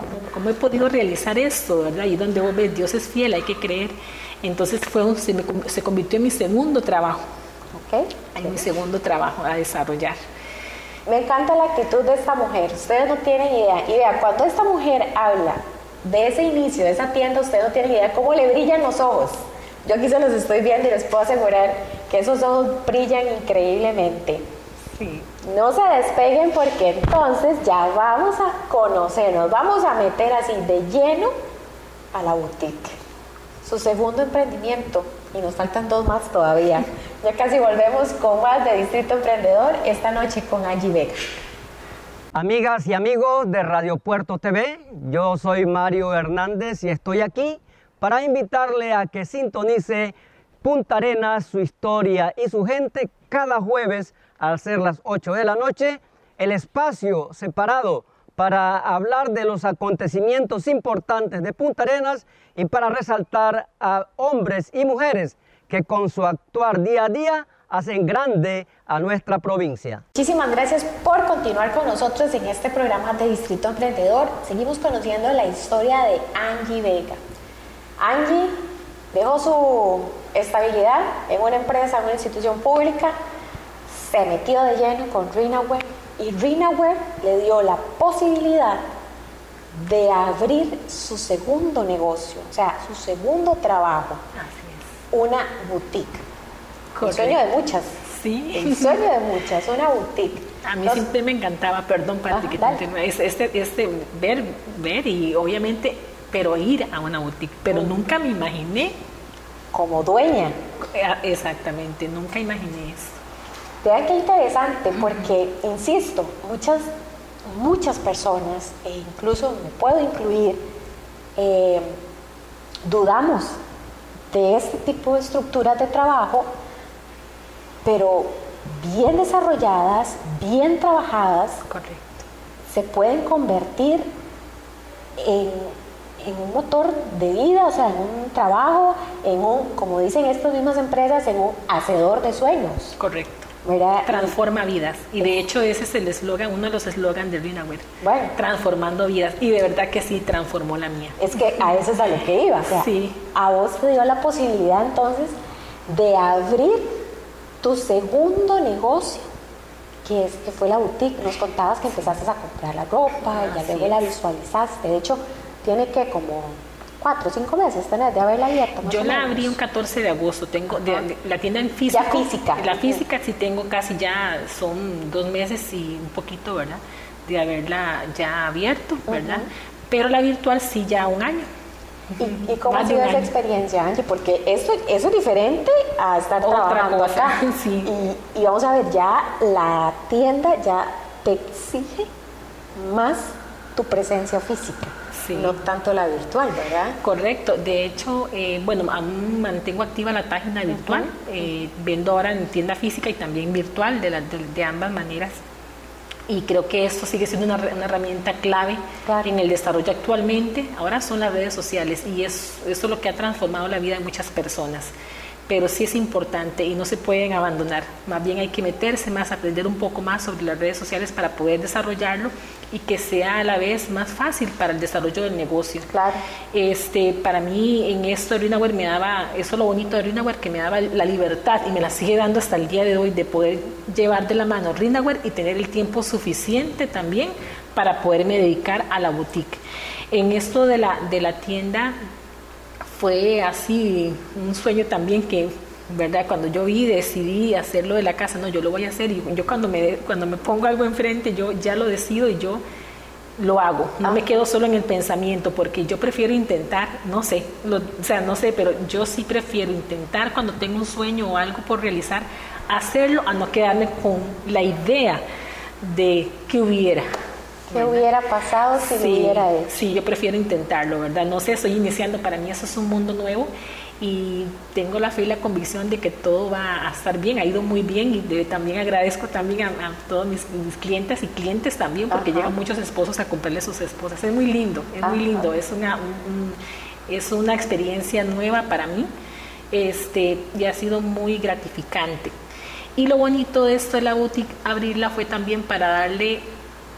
¿cómo he podido realizar esto, verdad? Y donde vos ves, Dios es fiel, hay que creer. Entonces fue un, se, me, se convirtió en mi segundo trabajo, Okay. en mi segundo trabajo a desarrollar. Me encanta la actitud de esta mujer, ustedes no tienen idea. Y vean, cuando esta mujer habla de ese inicio, de esa tienda, ustedes no tienen idea cómo le brillan los ojos. Yo aquí se los estoy viendo y les puedo asegurar que esos ojos brillan increíblemente. Sí. No se despeguen porque entonces ya vamos a conocernos, vamos a meter así de lleno a la boutique. Su segundo emprendimiento, y nos faltan dos más todavía. Ya casi volvemos con más de Distrito Emprendedor, esta noche con Angie Vega. Amigas y amigos de Radio Puerto T V, yo soy Mario Hernández y estoy aquí para invitarle a que sintonice Punta Arenas, su historia y su gente cada jueves al ser las ocho de la noche, el espacio separado para hablar de los acontecimientos importantes de Punta Arenas y para resaltar a hombres y mujeres que con su actuar día a día hacen grande a nuestra provincia. Muchísimas gracias por continuar con nosotros en este programa de Distrito Emprendedor. Seguimos conociendo la historia de Angie Vega. Angie dejó su estabilidad en una empresa, en una institución pública, se metió de lleno con Rinaware y Rinaware le dio la posibilidad de abrir su segundo negocio, o sea, su segundo trabajo. Así es. Una boutique. Correcto. El sueño de muchas. Sí. El sueño de muchas, una boutique. A mí Entonces, siempre me encantaba, perdón, Pati, Ah, que te dale. interrumpa, es- este, este, ver, ver y obviamente, pero ir a una boutique, pero Mm. nunca me imaginé, como dueña. eh, exactamente, nunca imaginé eso. Vean qué interesante, porque, insisto, muchas, muchas personas, e incluso me puedo incluir, eh, dudamos de este tipo de estructuras de trabajo, pero bien desarrolladas, bien trabajadas, Correcto. se pueden convertir en, en un motor de vida, o sea, en un trabajo, en un, como dicen estas mismas empresas, en un hacedor de sueños, Correcto. ¿verdad? Transforma vidas. Y de hecho ese es el eslogan, uno de los eslogans de Rinaware. Bueno. Transformando vidas. Y de verdad que sí, transformó la mía. Es que a eso es a lo que iba, o sea, Sí. a vos te dio la posibilidad entonces de abrir tu segundo negocio, que, es, que fue la boutique. Nos contabas que empezaste a comprar la ropa, ya Así luego la es. visualizaste. De hecho, tiene que como cuatro o cinco meses tener de haberla abierta. más Yo o la menos. abrí un catorce de agosto, tengo de- de- la tienda en físico. Ya física. La física sí tengo casi ya, son dos meses y un poquito, ¿verdad? De haberla ya abierto, ¿verdad? Pero la virtual sí ya un año. ¿Y, y cómo Más ha de sido un esa año. experiencia, Angie? Porque esto, eso es diferente a estar Otra trabajando cosa, acá. sí. Y, y vamos a ver, ya la tienda ya te exige más tu presencia física, Sí. no tanto la virtual, ¿verdad? Correcto, de hecho, eh, bueno, aún mantengo activa la página virtual, eh, vendo ahora en tienda física y también virtual, de, la- de, de ambas maneras. Y creo que esto sigue siendo una, una herramienta clave Claro. en el desarrollo actualmente. Ahora son las redes sociales y es, eso es lo que ha transformado la vida de muchas personas. Pero sí es importante y no se pueden abandonar. Más bien hay que meterse más, aprender un poco más sobre las redes sociales para poder desarrollarlo y que sea a la vez más fácil para el desarrollo del negocio. Claro. Este, para mí en esto de Rinaware me daba, eso es lo bonito de Rinaware, que me daba la libertad y me la sigue dando hasta el día de hoy de poder llevar de la mano Rinaware y tener el tiempo suficiente también para poderme dedicar a la boutique. En esto de la, de la tienda fue así un sueño también que, ¿verdad? Cuando yo vi, decidí hacerlo de la casa, no, yo lo voy a hacer y yo cuando me, cuando me pongo algo enfrente, yo ya lo decido y yo lo hago, no me quedo solo en el pensamiento, porque yo prefiero intentar, no sé, lo, o sea, no sé, pero yo sí prefiero intentar cuando tengo un sueño o algo por realizar, hacerlo a no quedarme con la idea de que hubiera. ¿Qué hubiera pasado si lo hubiera hecho? Sí, yo prefiero intentarlo, ¿verdad? No sé, estoy iniciando, para mí eso es un mundo nuevo y tengo la fe y la convicción de que todo va a estar bien, ha ido muy bien y de, también agradezco también a, a todos mis, mis clientes y clientes también, porque Ajá. llegan muchos esposos a comprarle a sus esposas. Es muy lindo, es Ajá. muy lindo, es una, un- un- es una experiencia nueva para mí, este, y ha sido muy gratificante. Y lo bonito de esto de la boutique, abrirla, fue también para darle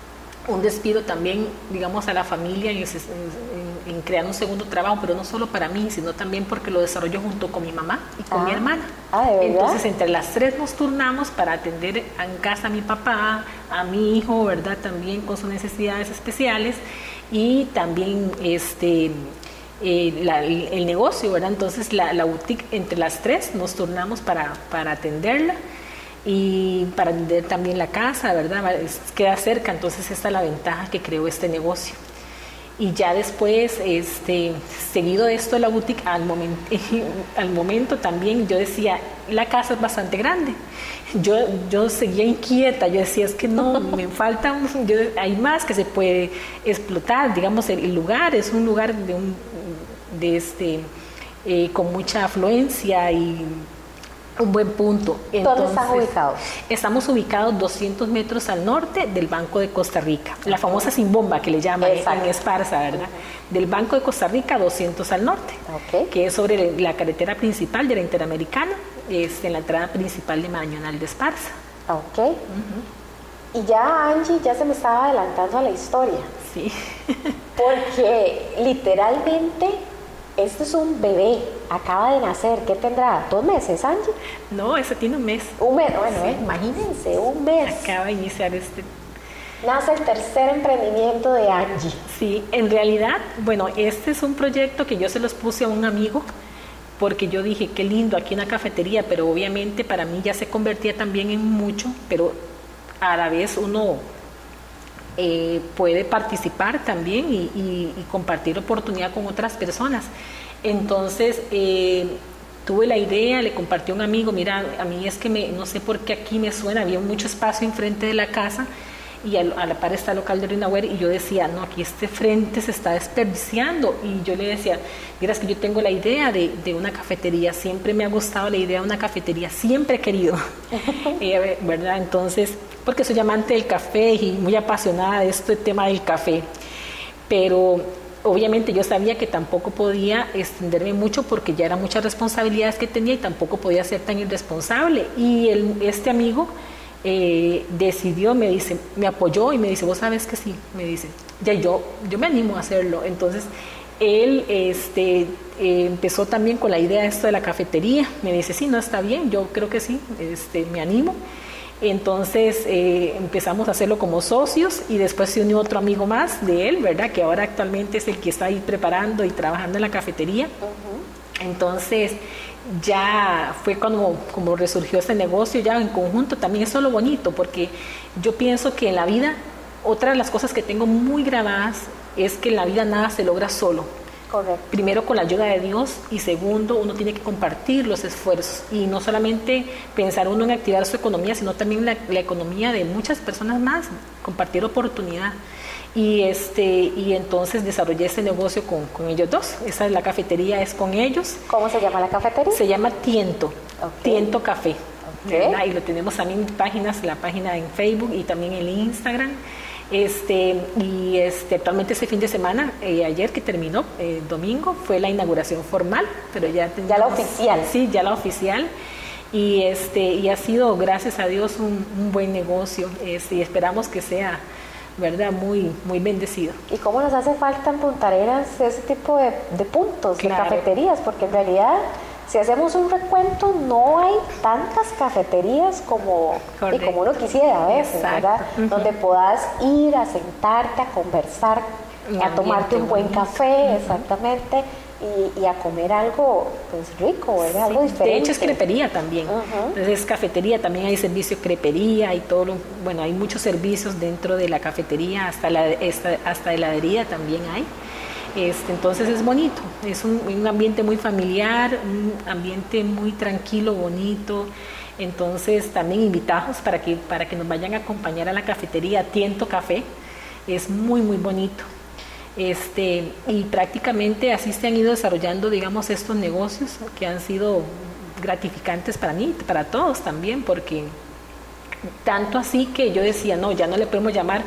un despido también, digamos, a la familia en, en, en crear un segundo trabajo, pero no solo para mí, sino también porque lo desarrollo junto con mi mamá y con ah. mi hermana. Ah, ¿de verdad? Entonces, entre las tres nos turnamos para atender en casa a mi papá, a mi hijo, ¿verdad? También con sus necesidades especiales y también este... Eh, la, el, el negocio, ¿verdad? Entonces la, la boutique, entre las tres nos turnamos para, para atenderla y para atender también la casa, ¿verdad? Es, queda cerca, entonces esta es la ventaja que creó este negocio. Y ya después, este, seguido de esto de la boutique, al momento, al momento también yo decía, la casa es bastante grande. Yo, yo seguía inquieta, yo decía, es que no, me falta, un, yo, hay más que se puede explotar, digamos, el, el lugar es un lugar de, un, de este, eh, con mucha afluencia y un buen punto. Entonces, ¿dónde están ubicados? Estamos ubicados doscientos metros al norte del Banco de Costa Rica, la famosa Sin Bomba que le llaman en Esparza, ¿verdad? Uh-huh. Del Banco de Costa Rica, doscientos al norte, okay. Que es sobre la carretera principal de la Interamericana, es en la entrada principal de Marañonal de Esparza. Ok. Uh-huh. Y ya Angie ya se me estaba adelantando a la historia. Sí. Porque literalmente esto es un bebé, acaba de nacer. ¿Qué tendrá? ¿Dos meses, Angie? No, ese tiene un mes. Un mes, bueno, sí. eh, imagínense, un mes. Acaba de iniciar este. Nace el tercer emprendimiento de Angie. Sí, en realidad, bueno, este es un proyecto que yo se los puse a un amigo, porque yo dije, qué lindo, aquí una cafetería, pero obviamente para mí ya se convertía también en mucho, pero a la vez uno eh, puede participar también y, y, y compartir oportunidad con otras personas. Entonces, eh, tuve la idea, le compartí a un amigo, mira, a mí es que me, no sé por qué aquí me suena, había mucho espacio enfrente de la casa, y a, a la par está el local de Rinaware, y yo decía, no, aquí este frente se está desperdiciando, y yo le decía, mira, es que yo tengo la idea de, de una cafetería, siempre me ha gustado la idea de una cafetería, siempre he querido, eh, ¿verdad? Entonces, porque soy amante del café y muy apasionada de este tema del café, pero obviamente yo sabía que tampoco podía extenderme mucho porque ya eran muchas responsabilidades que tenía y tampoco podía ser tan irresponsable, y el, este amigo Eh, decidió, me dice, me apoyó y me dice, vos sabes que sí, me dice, ya yo, yo me animo a hacerlo. Entonces él este, eh, empezó también con la idea de esto de la cafetería, me dice, sí, no, está bien, yo creo que sí, este, me animo. Entonces eh, empezamos a hacerlo como socios, y después se unió otro amigo más de él, ¿verdad? Que ahora actualmente es el que está ahí preparando y trabajando en la cafetería. Uh-huh. Entonces ya fue cuando como resurgió este negocio ya en conjunto. También eso es lo bonito, porque yo pienso que en la vida, otra de las cosas que tengo muy grabadas es que en la vida nada se logra solo. Correcto. Primero con la ayuda de Dios, y segundo, uno tiene que compartir los esfuerzos y no solamente pensar uno en activar su economía, sino también la, la economía de muchas personas más, compartir oportunidad. Y, este, y entonces desarrollé este negocio con, con ellos dos. Esa es la cafetería, es con ellos. ¿Cómo se llama la cafetería? Se llama Tiento, okay. Tiento Café. Okay. Y lo tenemos también en páginas, la página en Facebook y también en Instagram. Este, y este, actualmente este fin de semana, eh, ayer que terminó, eh, domingo, fue la inauguración formal, pero ya tenemos, ya la oficial. Sí, ya la oficial. Y, este, y ha sido, gracias a Dios, un, un buen negocio, este, y esperamos que sea, ¿verdad?, muy, muy bendecido. ¿Y cómo nos hace falta en Punta Arenas ese tipo de, de puntos, claro, de cafeterías? Porque en realidad, si hacemos un recuento, no hay tantas cafeterías como, y como uno quisiera a veces, exacto, ¿verdad? Uh-huh. Donde puedas ir a sentarte, a conversar, un a tomarte un buen bonito. Café, uh-huh. exactamente, y, y a comer algo pues rico, ¿verdad? Sí. Algo diferente. De hecho es crepería también, uh-huh. Entonces cafetería, también hay servicio crepería y todo, lo, bueno, hay muchos servicios dentro de la cafetería, hasta, la, hasta, hasta heladería también hay. Este, entonces es bonito, es un, un ambiente muy familiar, un ambiente muy tranquilo, bonito. Entonces también invitados para que, para que nos vayan a acompañar a la cafetería Tiento Café, es muy muy bonito. Este, y prácticamente así se han ido desarrollando, digamos, estos negocios que han sido gratificantes para mí, para todos también, porque tanto así que yo decía, no, ya no le podemos llamar.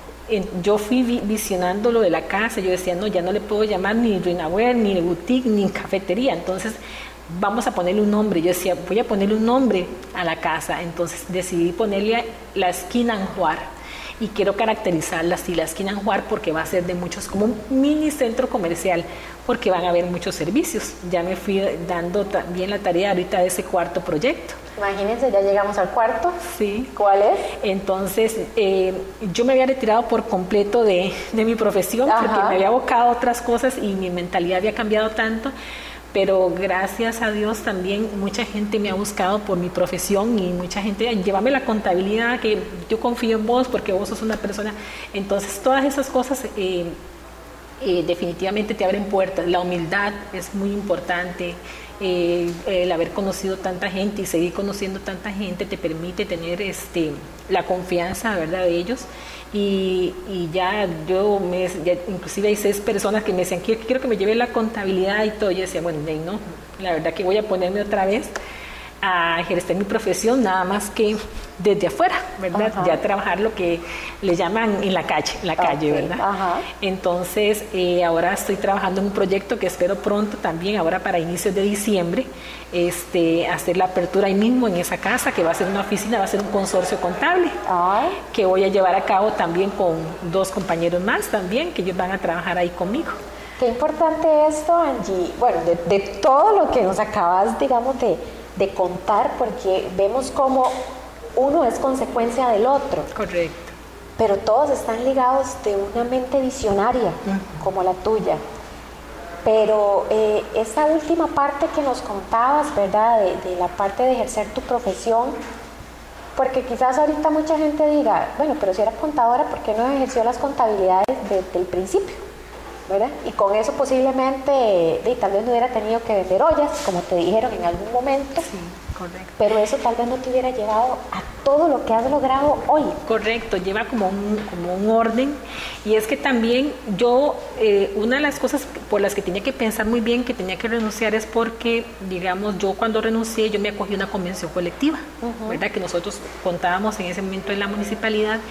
Yo fui visionando lo de la casa, yo decía, no, ya no le puedo llamar ni Rinaware, ni boutique, ni cafetería, entonces vamos a ponerle un nombre. Yo decía, voy a ponerle un nombre a la casa, entonces decidí ponerle la esquina Anjuar. y quiero caracterizarla así, la esquina Anjuar, porque va a ser de muchos, como un mini centro comercial, porque van a haber muchos servicios. Ya me fui dando también la tarea ahorita de ese cuarto proyecto. Imagínense, ya llegamos al cuarto. Sí. ¿Cuál es? Entonces, eh, yo me había retirado por completo de, de mi profesión, Ajá. porque me había abocado a otras cosas y mi mentalidad había cambiado tanto, pero gracias a Dios también mucha gente me ha buscado por mi profesión y mucha gente, llévame la contabilidad, que yo confío en vos porque vos sos una persona. Entonces, todas esas cosas eh, eh, definitivamente te abren puertas. La humildad es muy importante. Eh, el haber conocido tanta gente y seguir conociendo tanta gente te permite tener este, la confianza, ¿verdad?, de ellos. Y, y ya yo, me, ya inclusive hay seis personas que me decían, quiero, quiero que me lleve la contabilidad y todo. Yo decía, bueno, no, la verdad que voy a ponerme otra vez a ejercer mi profesión, nada más que desde afuera, ¿verdad? Ajá. Ya trabajar lo que le llaman en la calle, en la calle, Okay. ¿verdad? Ajá. Entonces, eh, ahora estoy trabajando en un proyecto que espero pronto también, ahora para inicios de diciembre, este, hacer la apertura ahí mismo en esa casa, que va a ser una oficina, va a ser un consorcio contable, Ay. que voy a llevar a cabo también con dos compañeros más también, que ellos van a trabajar ahí conmigo. Qué importante esto, Angie. Bueno, de, de todo lo que nos acabas, digamos, de, de contar, porque vemos cómo uno es consecuencia del otro. Correcto. Pero todos están ligados de una mente visionaria, uh-huh, como la tuya. Pero eh, esa última parte que nos contabas, ¿verdad? De, de la parte de ejercer tu profesión, porque quizás ahorita mucha gente diga, bueno, pero si era contadora, ¿por qué no ejerció las contabilidades desde el principio? ¿Verdad? Y con eso posiblemente, de, tal vez no hubiera tenido que vender ollas, como te dijeron en algún momento. Sí, correcto. Pero eso tal vez no te hubiera llevado a todo lo que has logrado hoy. Correcto, lleva como un, como un orden. Y es que también yo, eh, una de las cosas por las que tenía que pensar muy bien, que tenía que renunciar, es porque, digamos, yo cuando renuncié, yo me acogí a una convención colectiva, uh-huh, ¿verdad? Que nosotros contábamos en ese momento en la municipalidad.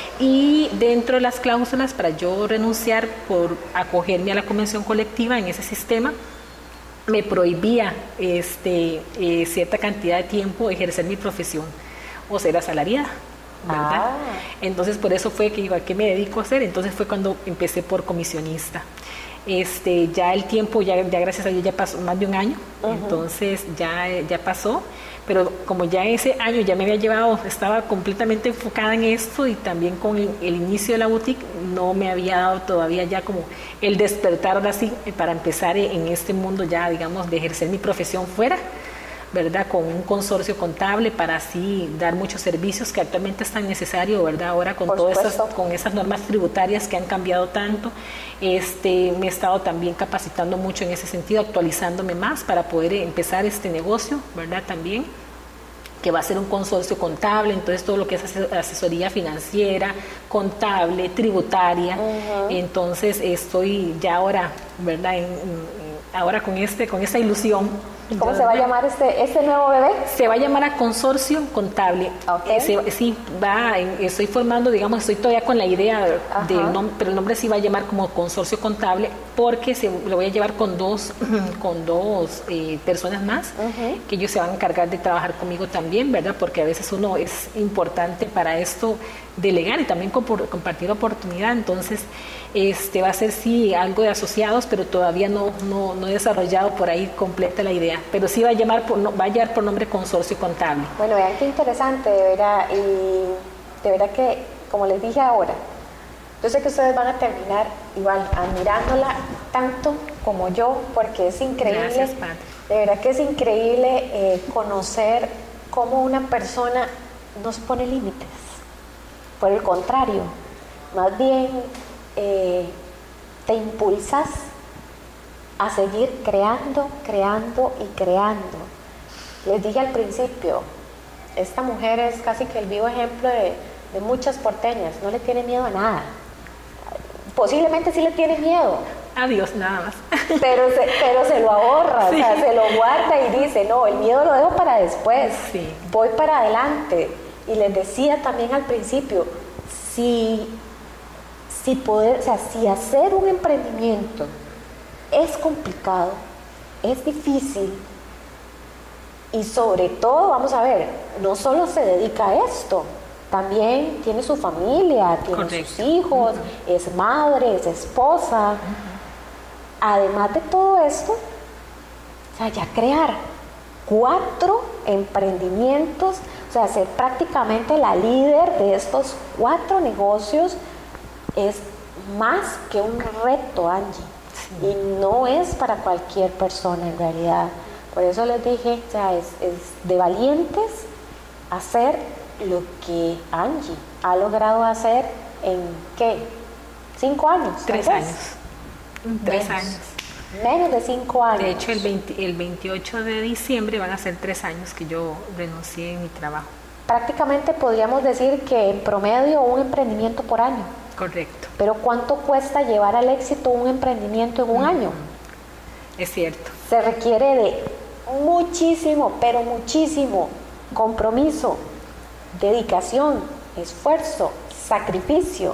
Y dentro de las cláusulas para yo renunciar por acogerme a la convención colectiva en ese sistema, me prohibía este, eh, cierta cantidad de tiempo ejercer mi profesión o ser asalariada, ¿verdad? Ah. Entonces, por eso fue que digo, ¿a qué me dedico a hacer? Entonces fue cuando empecé por comisionista. Este, ya el tiempo, ya, ya gracias a Dios ya pasó más de un año, uh-huh, entonces ya, ya pasó, pero como ya ese año ya me había llevado, estaba completamente enfocada en esto y también con el, el inicio de la boutique, no me había dado todavía ya como el despertar ahora sí para empezar en este mundo ya, digamos, de ejercer mi profesión fuera, ¿verdad? Con un consorcio contable para así dar muchos servicios que actualmente es tan necesario, ¿verdad? Ahora con Por todas esas, supuesto. con esas normas tributarias que han cambiado tanto, este, me he estado también capacitando mucho en ese sentido, actualizándome más para poder empezar este negocio, ¿verdad? También, que va a ser un consorcio contable, entonces todo lo que es asesoría financiera, contable, tributaria, uh-huh, entonces estoy ya ahora, ¿verdad? En, en, ahora con este, con esta ilusión. ¿Cómo se va a llamar este, este nuevo bebé? Se va a llamar a Consorcio Contable. Okay. Eh, se, sí, va, estoy formando, digamos, estoy todavía con la idea Ajá. del nombre, pero el nombre sí va a llamar como Consorcio Contable porque se, lo voy a llevar con dos, con dos eh, personas más, uh-huh, que ellos se van a encargar de trabajar conmigo también, ¿verdad? Porque a veces uno es importante para esto delegar y también compor, compartir oportunidad, entonces este va a ser sí algo de asociados, pero todavía no, no, no he desarrollado por ahí completa la idea, pero sí va a llamar por, va a llevar por nombre Consorcio Contable. Bueno, vean qué interesante, de verdad, y de verdad que, como les dije ahora, yo sé que ustedes van a terminar igual admirándola tanto como yo, porque es increíble. Gracias, Padre. De verdad que es increíble eh, conocer cómo una persona nos pone límites. Por el contrario, más bien eh, te impulsas a seguir creando, creando y creando. Les dije al principio, esta mujer es casi que el vivo ejemplo de, de muchas porteñas, no le tiene miedo a nada. Posiblemente sí le tiene miedo. Adiós, nada más. Pero se, pero se lo ahorra, sí, o sea, se lo guarda y dice, no, el miedo lo dejo para después, sí, voy para adelante. Y les decía también al principio, si, si, poder, o sea, si hacer un emprendimiento es complicado, es difícil, y sobre todo, vamos a ver, no solo se dedica a esto, también tiene su familia, tiene Correcto. sus hijos, uh-huh. es madre, es esposa. Uh-huh. Además de todo esto, o sea, ya crear cuatro emprendimientos, o sea, ser prácticamente la líder de estos cuatro negocios es más que un reto, Angie. Sí. Y no es para cualquier persona en realidad. Por eso les dije, o sea, es, es de valientes hacer lo que Angie ha logrado hacer en, ¿qué? ¿Cinco años? Tres años. Tres menos, años. Menos de cinco años. De hecho, el, veinte, el veintiocho de diciembre van a ser tres años que yo renuncié en mi trabajo. Prácticamente podríamos decir que en promedio un emprendimiento por año. Correcto. Pero ¿cuánto cuesta llevar al éxito un emprendimiento en un uh-huh. año? Es cierto. Se requiere de muchísimo, pero muchísimo compromiso, dedicación, esfuerzo, sacrificio.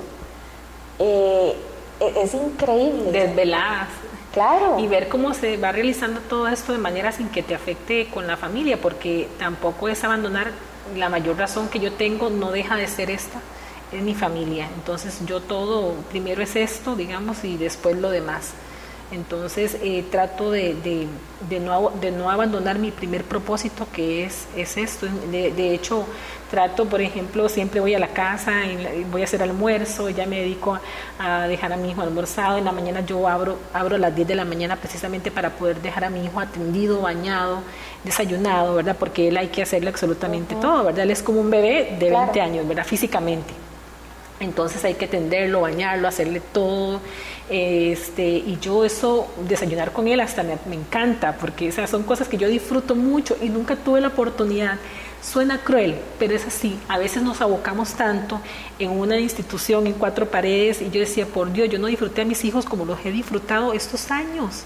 Eh, es increíble. Desveladas. Claro. Y ver cómo se va realizando todo esto de manera sin que te afecte con la familia, porque tampoco es abandonar. La mayor razón que yo tengo no deja de ser esta, es mi familia. Entonces yo todo, primero es esto, digamos, y después lo demás. Entonces eh, trato de, de, de, no, de no abandonar mi primer propósito, que es, es esto. De, de hecho, trato, por ejemplo, siempre voy a la casa, voy a hacer almuerzo, ya me dedico a, a dejar a mi hijo almorzado. En la mañana yo abro, abro a las diez de la mañana precisamente para poder dejar a mi hijo atendido, bañado, desayunado, ¿verdad? Porque él hay que hacerle absolutamente uh-huh. todo, ¿verdad? Él es como un bebé de veinte claro. años, ¿verdad? Físicamente. Entonces hay que atenderlo, bañarlo, hacerle todo, este, y yo eso, desayunar con él hasta me, me encanta, porque o sea, son cosas que yo disfruto mucho y nunca tuve la oportunidad. Suena cruel, pero es así. A veces nos abocamos tanto en una institución, en cuatro paredes, y yo decía, por Dios, yo no disfruté a mis hijos como los he disfrutado estos años.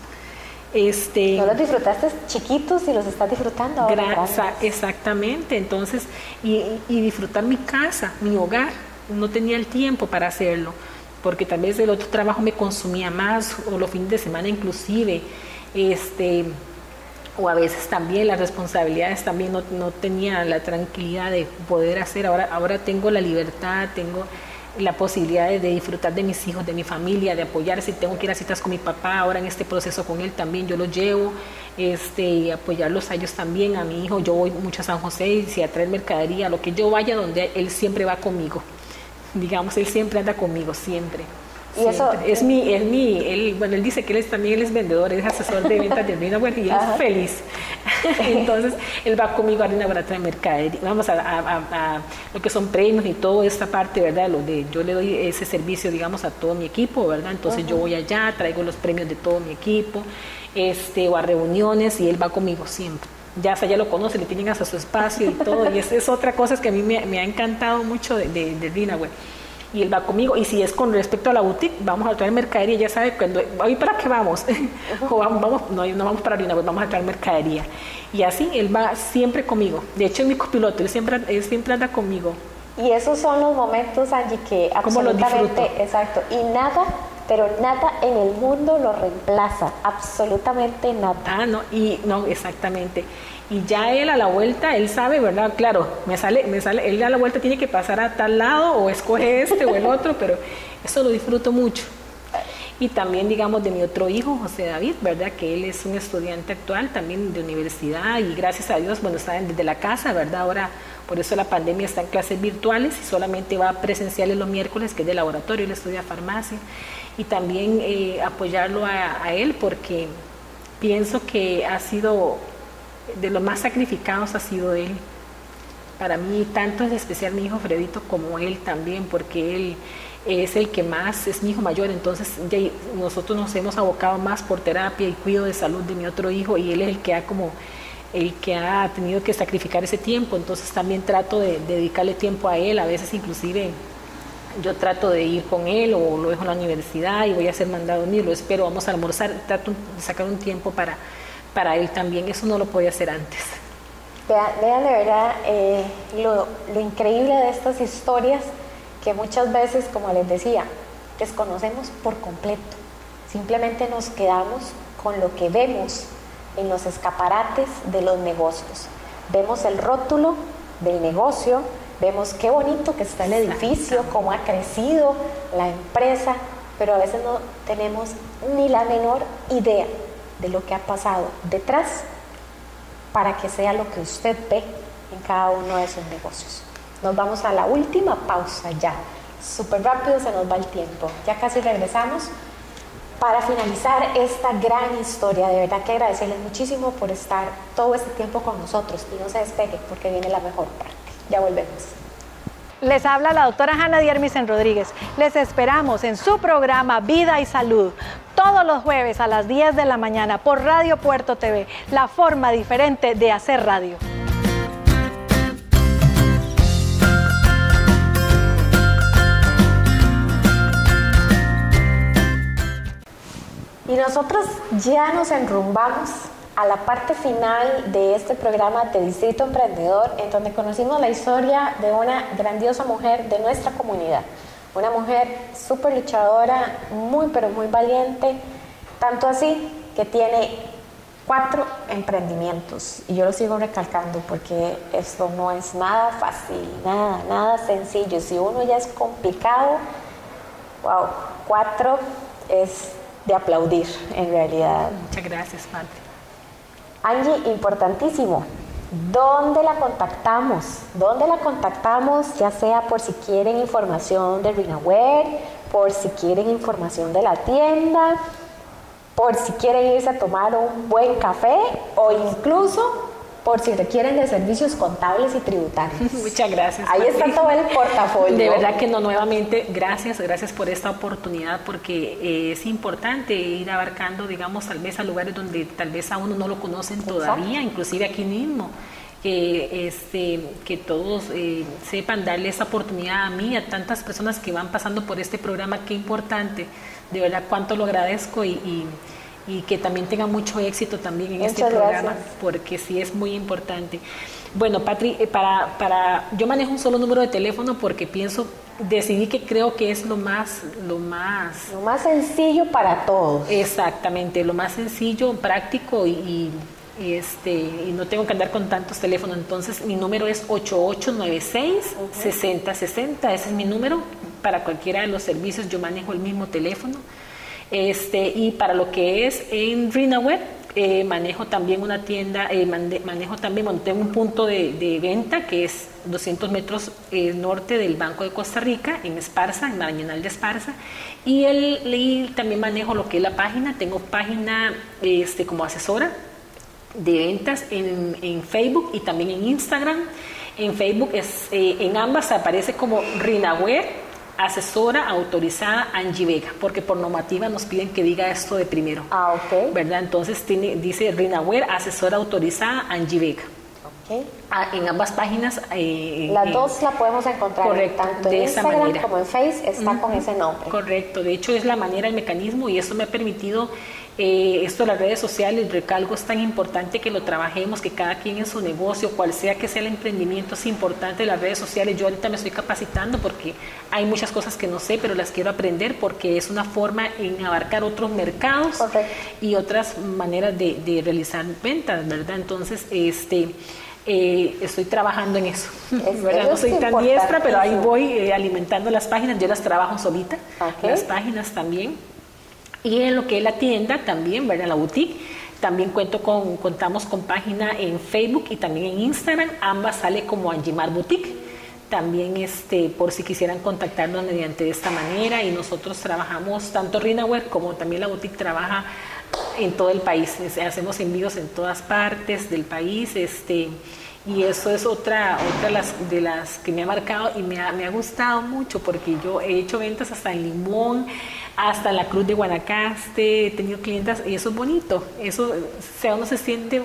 Este, no los disfrutaste chiquitos y los estás disfrutando ahora. Gracias, exactamente. Entonces, y, y disfrutar mi casa, mi hogar. No tenía el tiempo para hacerlo, porque tal vez el otro trabajo me consumía más, o los fines de semana inclusive, este, o a veces también las responsabilidades también no, no tenía la tranquilidad de poder hacer. Ahora, ahora tengo la libertad, tengo la posibilidad de, de disfrutar de mis hijos, de mi familia, de apoyar. Si tengo que ir a citas con mi papá, ahora en este proceso con él también yo lo llevo, este, y apoyarlos a ellos también, a mi hijo. Yo voy mucho a San José y si a traer mercadería, lo que yo vaya, donde él siempre va conmigo. Digamos, él siempre anda conmigo, siempre. Y siempre. Eso es mi, es mi, él, bueno, él dice que él es, también él es vendedor, él es asesor de ventas de Harina Buena y él es feliz. Entonces, él va conmigo a Harina Buena a traer mercadería, vamos a, a, a, a lo que son premios y toda esta parte, ¿verdad? Lo de, yo le doy ese servicio, digamos, a todo mi equipo, ¿verdad? Entonces uh-huh. yo voy allá, traigo los premios de todo mi equipo, este, o a reuniones, y él va conmigo siempre. Ya, o sea, ya lo conoce, le tienen hasta su espacio y todo, y esa es otra cosa que a mí me, me ha encantado mucho de, de, de Dinaware. Y él va conmigo, y si es con respecto a la boutique, vamos a traer mercadería, ya sabe, cuando, ¿hoy para qué vamos? o vamos, vamos no, no vamos para Dinaware, vamos a traer mercadería. Y así, él va siempre conmigo. De hecho, es mi copiloto, él siempre, él siempre anda conmigo. Y esos son los momentos, Angie, que absolutamente, exacto, y nada, pero nada en el mundo lo reemplaza, absolutamente nada. Ah, no, y no, exactamente. Y ya él a la vuelta, él sabe, ¿verdad? Claro, me sale, me sale, él a la vuelta tiene que pasar a tal lado o escoge este o el otro, pero eso lo disfruto mucho. Y también, digamos, de mi otro hijo, José David, ¿verdad? Que él es un estudiante actual también de universidad y gracias a Dios, bueno, está desde la casa, ¿verdad? Ahora, por eso la pandemia está en clases virtuales y solamente va presenciales los miércoles, que es de laboratorio, él estudia farmacia. Y también eh, apoyarlo a, a él porque pienso que ha sido, de los más sacrificados ha sido él. Para mí, tanto es especial mi hijo Fredito como él también, porque él es el que más, es mi hijo mayor, entonces ya nosotros nos hemos abocado más por terapia y cuidado de salud de mi otro hijo y él es el que ha como, el que ha tenido que sacrificar ese tiempo, entonces también trato de, de dedicarle tiempo a él, a veces inclusive yo trato de ir con él o lo dejo en la universidad y voy a hacer mandado ni lo espero, vamos a almorzar, trato de sacar un tiempo para, para él también, eso no lo podía hacer antes. Vean, vean de verdad eh, lo, lo increíble de estas historias que muchas veces, como les decía, desconocemos por completo. Simplemente nos quedamos con lo que vemos en los escaparates de los negocios. Vemos el rótulo del negocio, vemos qué bonito que está el edificio, cómo ha crecido la empresa, pero a veces no tenemos ni la menor idea de lo que ha pasado detrás para que sea lo que usted ve en cada uno de esos negocios. Nos vamos a la última pausa ya. Súper rápido se nos va el tiempo. Ya casi regresamos para finalizar esta gran historia. De verdad que agradecerles muchísimo por estar todo este tiempo con nosotros y no se despegue porque viene la mejor parte. Ya volvemos. Les habla la doctora Hanna Diermisen Rodríguez. Les esperamos en su programa Vida y Salud todos los jueves a las diez de la mañana por Radio Puerto T V, la forma diferente de hacer radio. Y nosotros ya nos enrumbamos a la parte final de este programa de Distrito Emprendedor, en donde conocimos la historia de una grandiosa mujer de nuestra comunidad. Una mujer súper luchadora, muy pero muy valiente, tanto así que tiene cuatro emprendimientos. Y yo lo sigo recalcando porque esto no es nada fácil, nada, nada sencillo. Si uno ya es complicado, wow, cuatro es de aplaudir en realidad. Muchas gracias, Padre. Angie, importantísimo, ¿dónde la contactamos? ¿Dónde la contactamos? Ya sea por si quieren información de Rinaware, por si quieren información de la tienda, por si quieren irse a tomar un buen café o incluso por si requieren de servicios contables y tributarios. Muchas gracias. Ahí está todo el portafolio. De verdad que no, nuevamente, gracias, gracias por esta oportunidad, porque eh, es importante ir abarcando, digamos, tal vez a lugares donde tal vez a uno no lo conocen todavía, exacto, inclusive aquí mismo. Que, este, que todos eh, sepan darle esa oportunidad a mí, a tantas personas que van pasando por este programa, qué importante, de verdad cuánto lo agradezco y, y y que también tenga mucho éxito también en Muchas este programa, gracias. Porque sí es muy importante. Bueno, Patri, para, para, yo manejo un solo número de teléfono porque pienso, decidí que creo que es lo más, lo más... Lo más sencillo para todos. Exactamente, lo más sencillo, práctico y, y, y, este, y no tengo que andar con tantos teléfonos. Entonces, mi número es ocho ocho nueve seis, seis cero seis cero, ese es mi número. Para cualquiera de los servicios yo manejo el mismo teléfono. Este, y para lo que es en Rinaware, eh, manejo también una tienda, eh, mande, manejo también, bueno, tengo un punto de, de venta que es doscientos metros eh, norte del Banco de Costa Rica, en Esparza, en Marañonal de Esparza, y, el, y también manejo lo que es la página, tengo página este, como asesora de ventas en, en Facebook y también en Instagram. En Facebook, es, eh, en ambas aparece como Rinaware, asesora autorizada Angie Vega, porque por normativa nos piden que diga esto de primero. Ah, ok. ¿Verdad? Entonces tiene, dice Rinaware, asesora autorizada Angie Vega. Ok. Ah, en ambas páginas. Eh, Las eh, dos la podemos encontrar. Correcto, tanto de en esa Instagram manera. como en Face está uh-huh. con ese nombre. Correcto, de hecho es la manera, el mecanismo, y eso me ha permitido, eh, esto de las redes sociales, recalco, es tan importante que lo trabajemos, que cada quien en su negocio, cual sea que sea el emprendimiento, es importante las redes sociales. Yo ahorita me estoy capacitando porque hay muchas cosas que no sé, pero las quiero aprender porque es una forma en abarcar otros mercados. Correcto. Y otras maneras de, de realizar ventas, ¿verdad? Entonces, este... Eh, estoy trabajando en eso. Es, no soy tan diestra, pero ahí voy eh, alimentando las páginas. Yo las trabajo solita, okay. Las páginas también. Y en lo que es la tienda también, ¿verdad? La boutique, también cuento con, contamos con página en Facebook y también en Instagram. Ambas sale como Angimar Boutique. También este, por si quisieran contactarnos mediante de esta manera. Y nosotros trabajamos, tanto Rinaware como también la boutique trabaja en todo el país. Hacemos envíos en todas partes del país, este, y eso es otra, otra de las, de las que me ha marcado y me ha, me ha gustado mucho, porque yo he hecho ventas hasta en Limón, hasta en la Cruz de Guanacaste, he tenido clientas y eso es bonito, eso, o sea, uno se siente,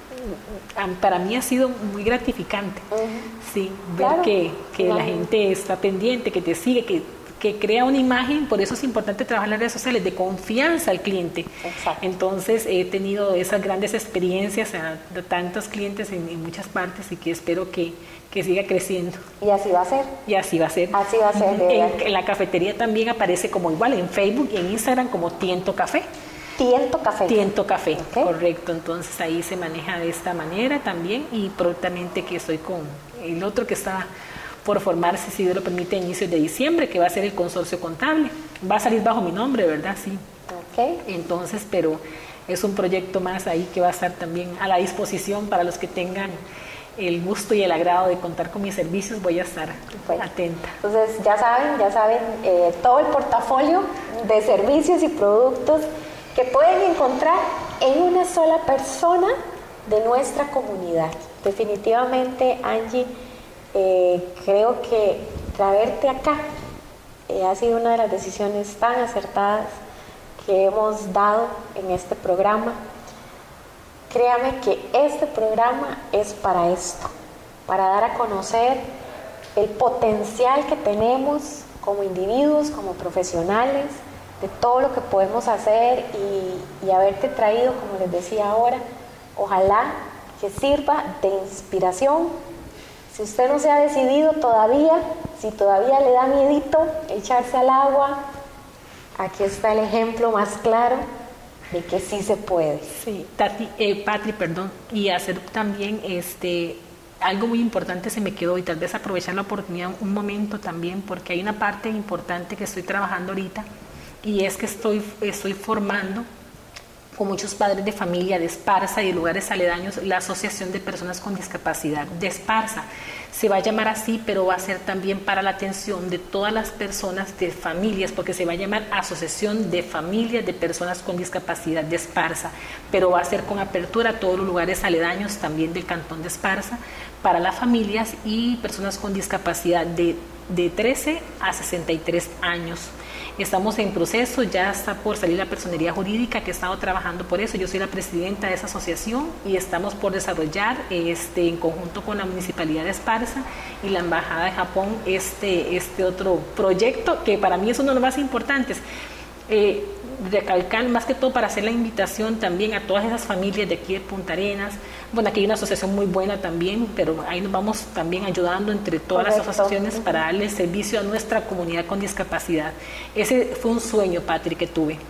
para mí ha sido muy gratificante, uh-huh. sí, ver claro. que, que claro. la gente está pendiente, que te sigue, que que crea una imagen, por eso es importante trabajar las redes sociales, de confianza al cliente. Exacto. Entonces he tenido esas grandes experiencias de tantos clientes en, en muchas partes y que espero que, que siga creciendo. Y así va a ser. Y así va a ser. Así va a ser. En, en la cafetería también aparece como igual, en Facebook y en Instagram como Tiento Café. Tiento Café. Tiento Café, okay. Correcto. Entonces ahí se maneja de esta manera también y prontamente que estoy con el otro que está por formarse, si Dios lo permite, a inicios de diciembre, que va a ser el consorcio contable. Va a salir bajo mi nombre, ¿verdad? Sí. Ok. Entonces, pero es un proyecto más ahí que va a estar también a la disposición para los que tengan el gusto y el agrado de contar con mis servicios. Voy a estar Bueno, atenta. Entonces, ya saben, ya saben eh, todo el portafolio de servicios y productos que pueden encontrar en una sola persona de nuestra comunidad. Definitivamente, Angie, eh, creo que traerte acá eh, ha sido una de las decisiones tan acertadas que hemos dado en este programa. Créame que este programa es para esto, para dar a conocer el potencial que tenemos como individuos, como profesionales, de todo lo que podemos hacer y, y haberte traído, como les decía ahora, ojalá que sirva de inspiración. Si usted no se ha decidido todavía, si todavía le da miedito echarse al agua, aquí está el ejemplo más claro de que sí se puede. Sí, Tati, eh, Patri, perdón, y hacer también este, algo muy importante se me quedó, y tal vez aprovechar la oportunidad un momento también, porque hay una parte importante que estoy trabajando ahorita, y es que estoy, estoy formando con muchos padres de familia de Esparza y de lugares aledaños la Asociación de Personas con Discapacidad de Esparza. Se va a llamar así, pero va a ser también para la atención de todas las personas de familias, porque se va a llamar Asociación de Familias de Personas con Discapacidad de Esparza, pero va a ser con apertura a todos los lugares aledaños también del Cantón de Esparza, para las familias y personas con discapacidad de, de trece a sesenta y tres años. Estamos en proceso, ya está por salir la personería jurídica que he estado trabajando por eso. Yo soy la presidenta de esa asociación y estamos por desarrollar este, en conjunto con la Municipalidad de Esparza y la Embajada de Japón este, este otro proyecto que para mí es uno de los más importantes. Eh, recalcar más que todo para hacer la invitación también a todas esas familias de aquí de Punta Arenas. Bueno, aquí hay una asociación muy buena también, pero ahí nos vamos también ayudando entre todas Correcto. Las asociaciones para darle servicio a nuestra comunidad con discapacidad. Ese fue un sueño, Patri, que tuve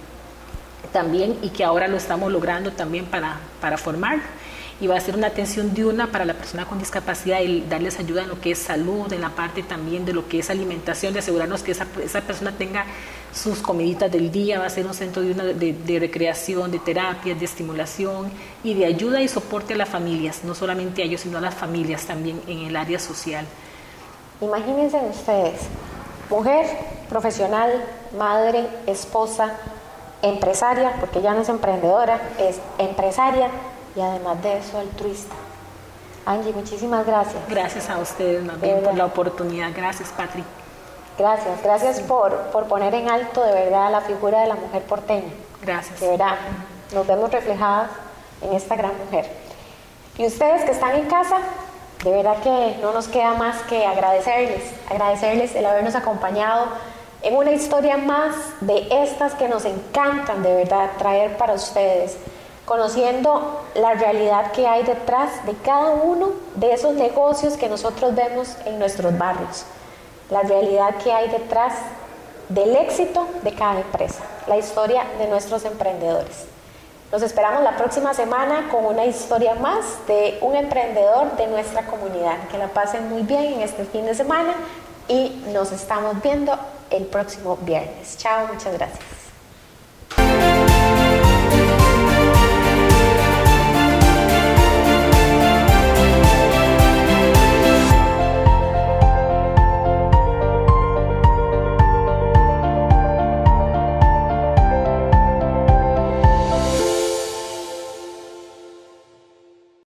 también y que ahora lo estamos logrando también para, para formar. Y va a ser una atención diurna para la persona con discapacidad y darles ayuda en lo que es salud, en la parte también de lo que es alimentación, de asegurarnos que esa, esa persona tenga sus comiditas del día. Va a ser un centro diurno de, de, de recreación, de terapias, de estimulación y de ayuda y soporte a las familias, no solamente a ellos, sino a las familias también en el área social. Imagínense ustedes, mujer, profesional, madre, esposa, empresaria, porque ya no es emprendedora, es empresaria, y además de eso, altruista. Angie, muchísimas gracias. Gracias a ustedes, más bien, por la oportunidad. Gracias, Patri. Gracias, gracias sí. por, por poner en alto de verdad la figura de la mujer porteña. Gracias. De verdad, nos vemos reflejadas en esta gran mujer. Y ustedes que están en casa, de verdad que no nos queda más que agradecerles, agradecerles el habernos acompañado en una historia más de estas que nos encantan de verdad traer para ustedes, conociendo la realidad que hay detrás de cada uno de esos negocios que nosotros vemos en nuestros barrios, la realidad que hay detrás del éxito de cada empresa, la historia de nuestros emprendedores. Nos esperamos la próxima semana con una historia más de un emprendedor de nuestra comunidad. Que la pasen muy bien en este fin de semana y nos estamos viendo el próximo viernes. Chao, muchas gracias.